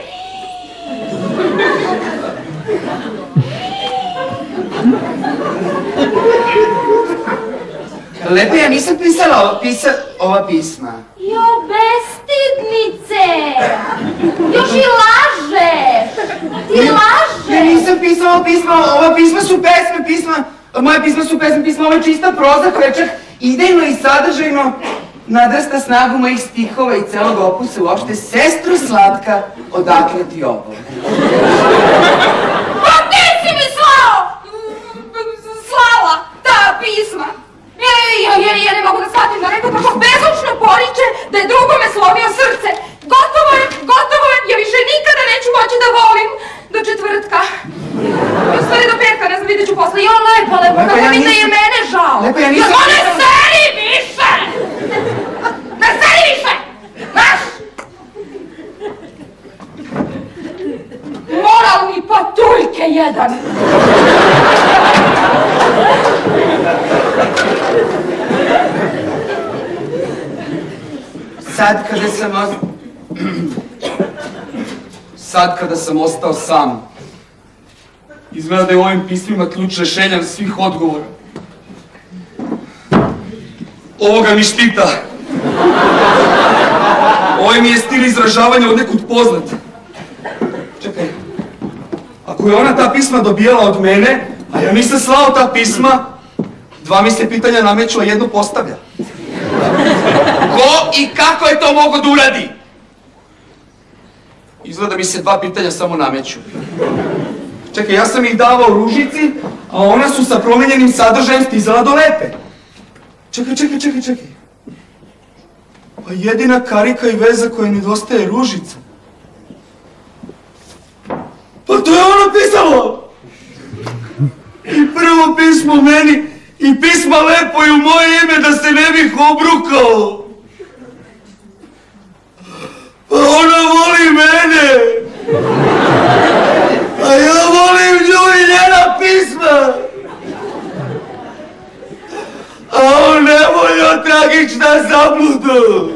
Lepo, ja nisam pisala ova pisma. Jo, bestidnice! Još i lažeš! Ti lažeš! Ja nisam pisala ova pisma su pesme, moje pisma su pesme, ovo je čista proza koja čak idejno i sadržajno nadrasta snagu mojih stihova i celog opusa uopšte. Sestro slatka, odakle ti ovo? Pa ti si mi slala ta pisma! Ja ne mogu da shvatim da neko tako bezočno poriče da je drugome slomio srce. Gotovo je, ja više nikada neću moći da volim do četvrtka. U stvari do petka, ne znam, vidjet ću posle. Jo, lepo, kako mi da je mene žao. Lepo, ja nisam... Ne seri više! Ne seri više! Znaš? Moralni patuljke jedan! Sad kada sam ostao sam, izgleda da je u ovim pismima ključ rešenja svih odgovora. Ovoga mi štita. Ovaj mi je stil izražavanja od nekud poznat. Čekaj, ako je ona ta pisma dobijala od mene, a ja nisam slao ta pisma, dva mi se pitanja nameću, a jedno postavlja. Ko i kako je to mogo da uradi? Izgleda mi se dva pitanja samo nameću. Čekaj, ja sam ih davao Ružici, a ona su sa promijenjenim sadržajem stizala do Lepe. Čekaj. Pa jedina karika i veza koja nedostaje je Ružica. Pa to je ono pisalo! I prvo pismo meni i pisma Lepo i u moje ime da se ne bih obrukao. Pa ona voli mene. A ja volim nju i njena pisma. A on ne volio tragična zabludu.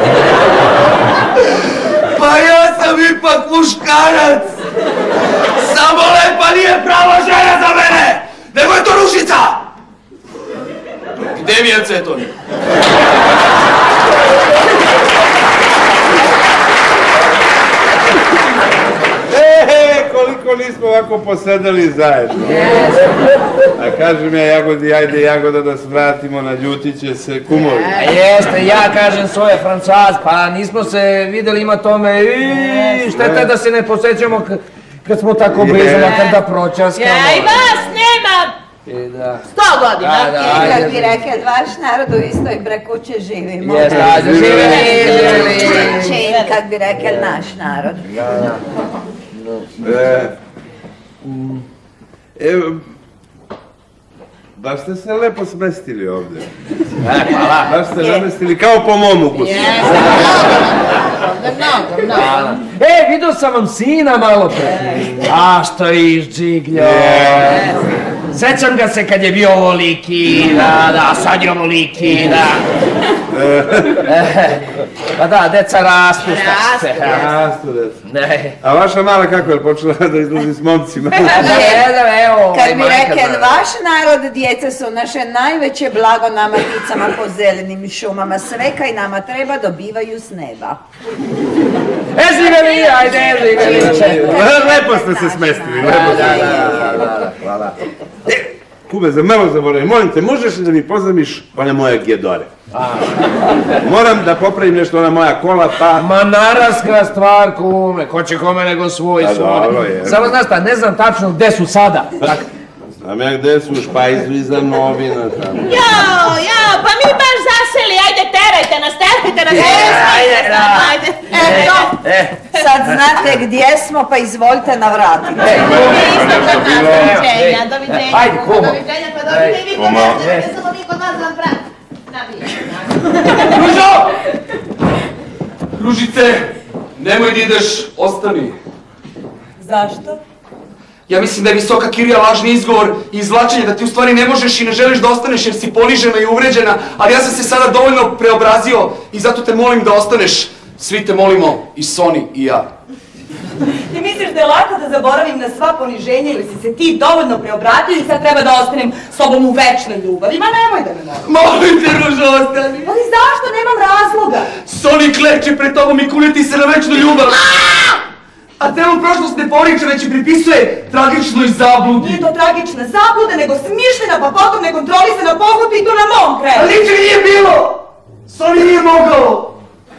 Pa ja sam ipak muškarac. Samo Lepa nije prava žena za mene, nego je to Ružica. Gde mi je aceton? Koliko nismo ovako posedali zajedno. A kažem ja Jagodi, ajde Jagoda da svratimo na Ljutiće se kumovi. Jeste, ja kažem svoje Francaz, pa nismo se videli ima tome i šteta da se ne posjećamo kad smo tako blizu, makar da pročaskamo. Ja i vas nema 100 godina. I kak bi rekel, vaš narod u istoj brekuće živimo. Jeste, ajde, živeli. Čin, kak bi rekel, naš narod. Baš ste se lepo smestili ovdje. Baš ste namestili kao po mom ukusu. Mnogo. Vidio sam vam sina malo pre. A što je izđigljo. Sećam ga se kad je bio ovoliki, da, sad je ovoliki, da. Pa da, deca rastu, šta se. Rastu, deca. A vaša mala kako je počela da izlazi s momcima? Evo, kad bi rekel, vaš narod, djece su naše najveće blago nama ticama po zelenim šumama. Sve kaj nama treba dobivaju s neba. Živeli, ajde, živeli. Lepo ste se smestili, lepo ste se. Hvala. Kube, za malo zaboravim, molim te, možeš li da mi pozamiš one moje Gedore? Moram da popravim nešto ona moja kola, pa... Ma naraska stvar, kume, ko će kome nego svoj. Samo znaš šta, ne znam tačno gde su sada. Znam ja gde su, u Špajzu iza novina. Jao, pa mi baš zaseli, ajde terajte nas. Ajde. Eto. Sad znate gdje smo, pa izvolite navratiti. Doviđenja. Ajde, kumo. Doviđenja, pa dođite i vi kod nas, ne samo mi kod vas vam prati. Ružo! Ružice, nemoj da ideš, ostani. Zašto? Ja mislim da je visoka kirija lažni izgovor i izvlačenje da ti u stvari ne možeš i ne želiš da ostaneš jer si ponižena i uvređena, ali ja sam se sada dovoljno preobrazio i zato te molim da ostaneš. Svi te molimo, i Soni i ja. Ti misliš da je lako da zaboravim na sva poniženja ili si se ti dovoljno preobratio i sad treba da ostanem s tobom u večnoj ljubavi? Ma nemoj da me molim. Molim te, Ružo, ostani. Ali zašto? Nemam razloga. Soni kleče pred tobom i kuneti se na večnu ljubav. A temu prošlost ne poriče, već i pripisuje tragičnoj zabludi. Nije to tragična zabluda, nego smišljena, pa potom nekontrolisana pogubi i to na mom kraju. Ali ničeg nije bilo! Soni nije mogao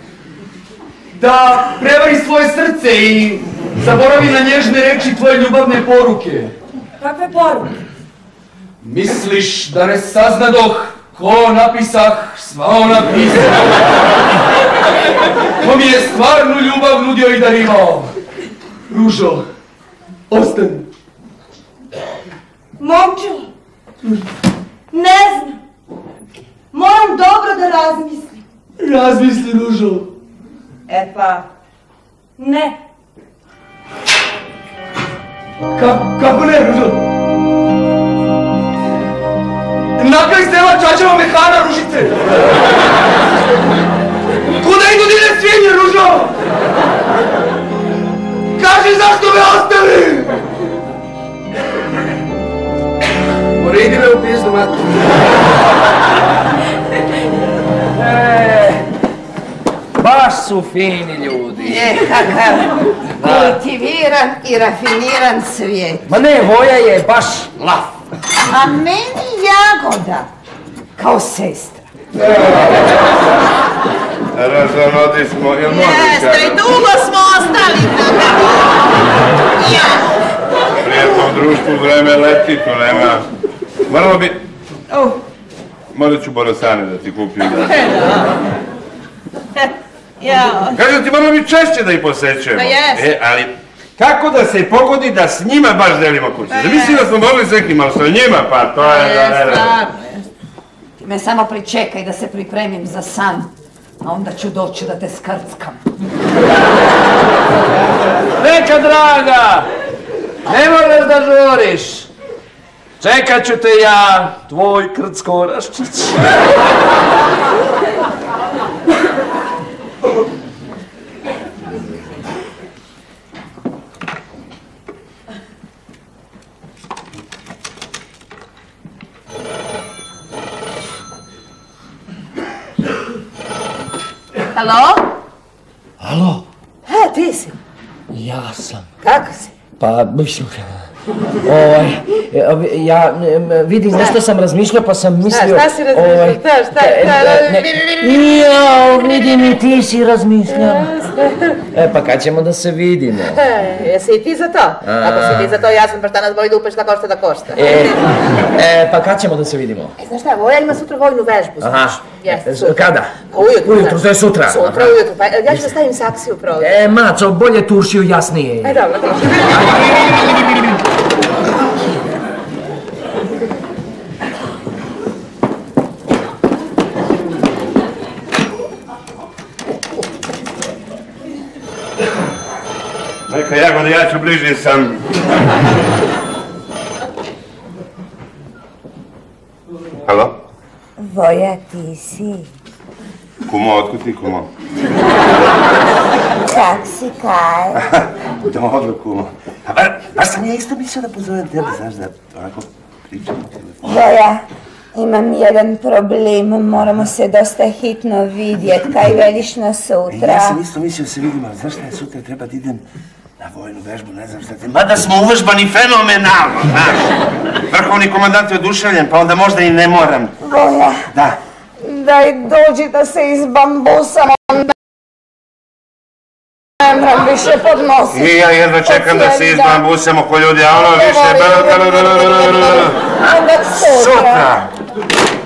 da prevari svoje srce i zaboravi na nježne reči tvoje ljubavne poruke. Kakve poruke? Misliš da ne saznadoh ko napisah sva ona pisma? Ko mi je stvarnu ljubav nudio i darivao? Ružo, ostani. Momčilo, ne znam. Moram dobro da razmislim. Razmisli, Ružo. E pa, ne. Kako ne, Ružo? Nakraj sela Čačeva mehana, Ružice! Kuda idu divne svinje, Ružo? Kaži zašto me ostavi! Mora idi me u pizdu, mati. Baš su fini ljudi. Kakav kultiviran i rafiniran svijet. Ma ne, Voja je baš laf. A meni Jagoda kao sestra. Razonodi smo, jel možeš? Jeste, i dugo smo ostali. jednom društvu vreme leti, to nema. Moralo bi... Morat ću borosane da ti kupim. Kažem ti, moralo bi češće da ih posećujemo. Pa jes. Ali kako da se pogodi da s njima baš delimo kuće? Zamisli da smo mogli s nekim, ali sa njima, pa to je... Ti me samo pričekaj da se pripremim za san, a onda ću doći da te skrckam. Neka, draga, ne moraš da žuriš. Čekat ću te ja, tvoj krckoraščić. Halo? Alo? Ti si? Ja sam. Kako si? Pa, mislim... ja vidim, nešto sam razmišljao pa sam mislio... Šta si razmišljao? Vidim i ti si razmišljao. Pa kad ćemo da se vidimo? Jesi i ti za to? Ako si ti za to, ja sam pa šta nas boli da upeš šta košta da košta. Pa kad ćemo da se vidimo? Znaš šta, Voja ima sutra vojnu vežbu, znaš. Kada? Ujutru, to je sutra. Sutra ujutru, pa ja ću da stavim saksiju prozor. Maco, bolje turšiju jasnije. Dobro. Neka Jagode, ja ću bliži sam. Halo? Voja, ti si. Kumo, otkud ti, kumo? Kak si, kaj? Dobro, kumo. Baš sam ja isto mislio da pozovem tebe, znaš, da onako pričamo. Voja, imam jedan problem, moramo se dosta hitno vidjet, kaj veliš na sutra? Ja sam isto mislio da se vidimo, ali znaš šta je sutra, treba da idem na vojnu vežbu, ne znam šta te... Mada smo uvežbani fenomenalno, znaš. Vrhovni komandant je oduševljen, pa onda možda i ne moram. Voja, da. Daj dođi da se izbambusam, onda ne moram više podnositi. I ja jedva čekam da se izbambusamo ko ljudi, a ono više... Onda sutra.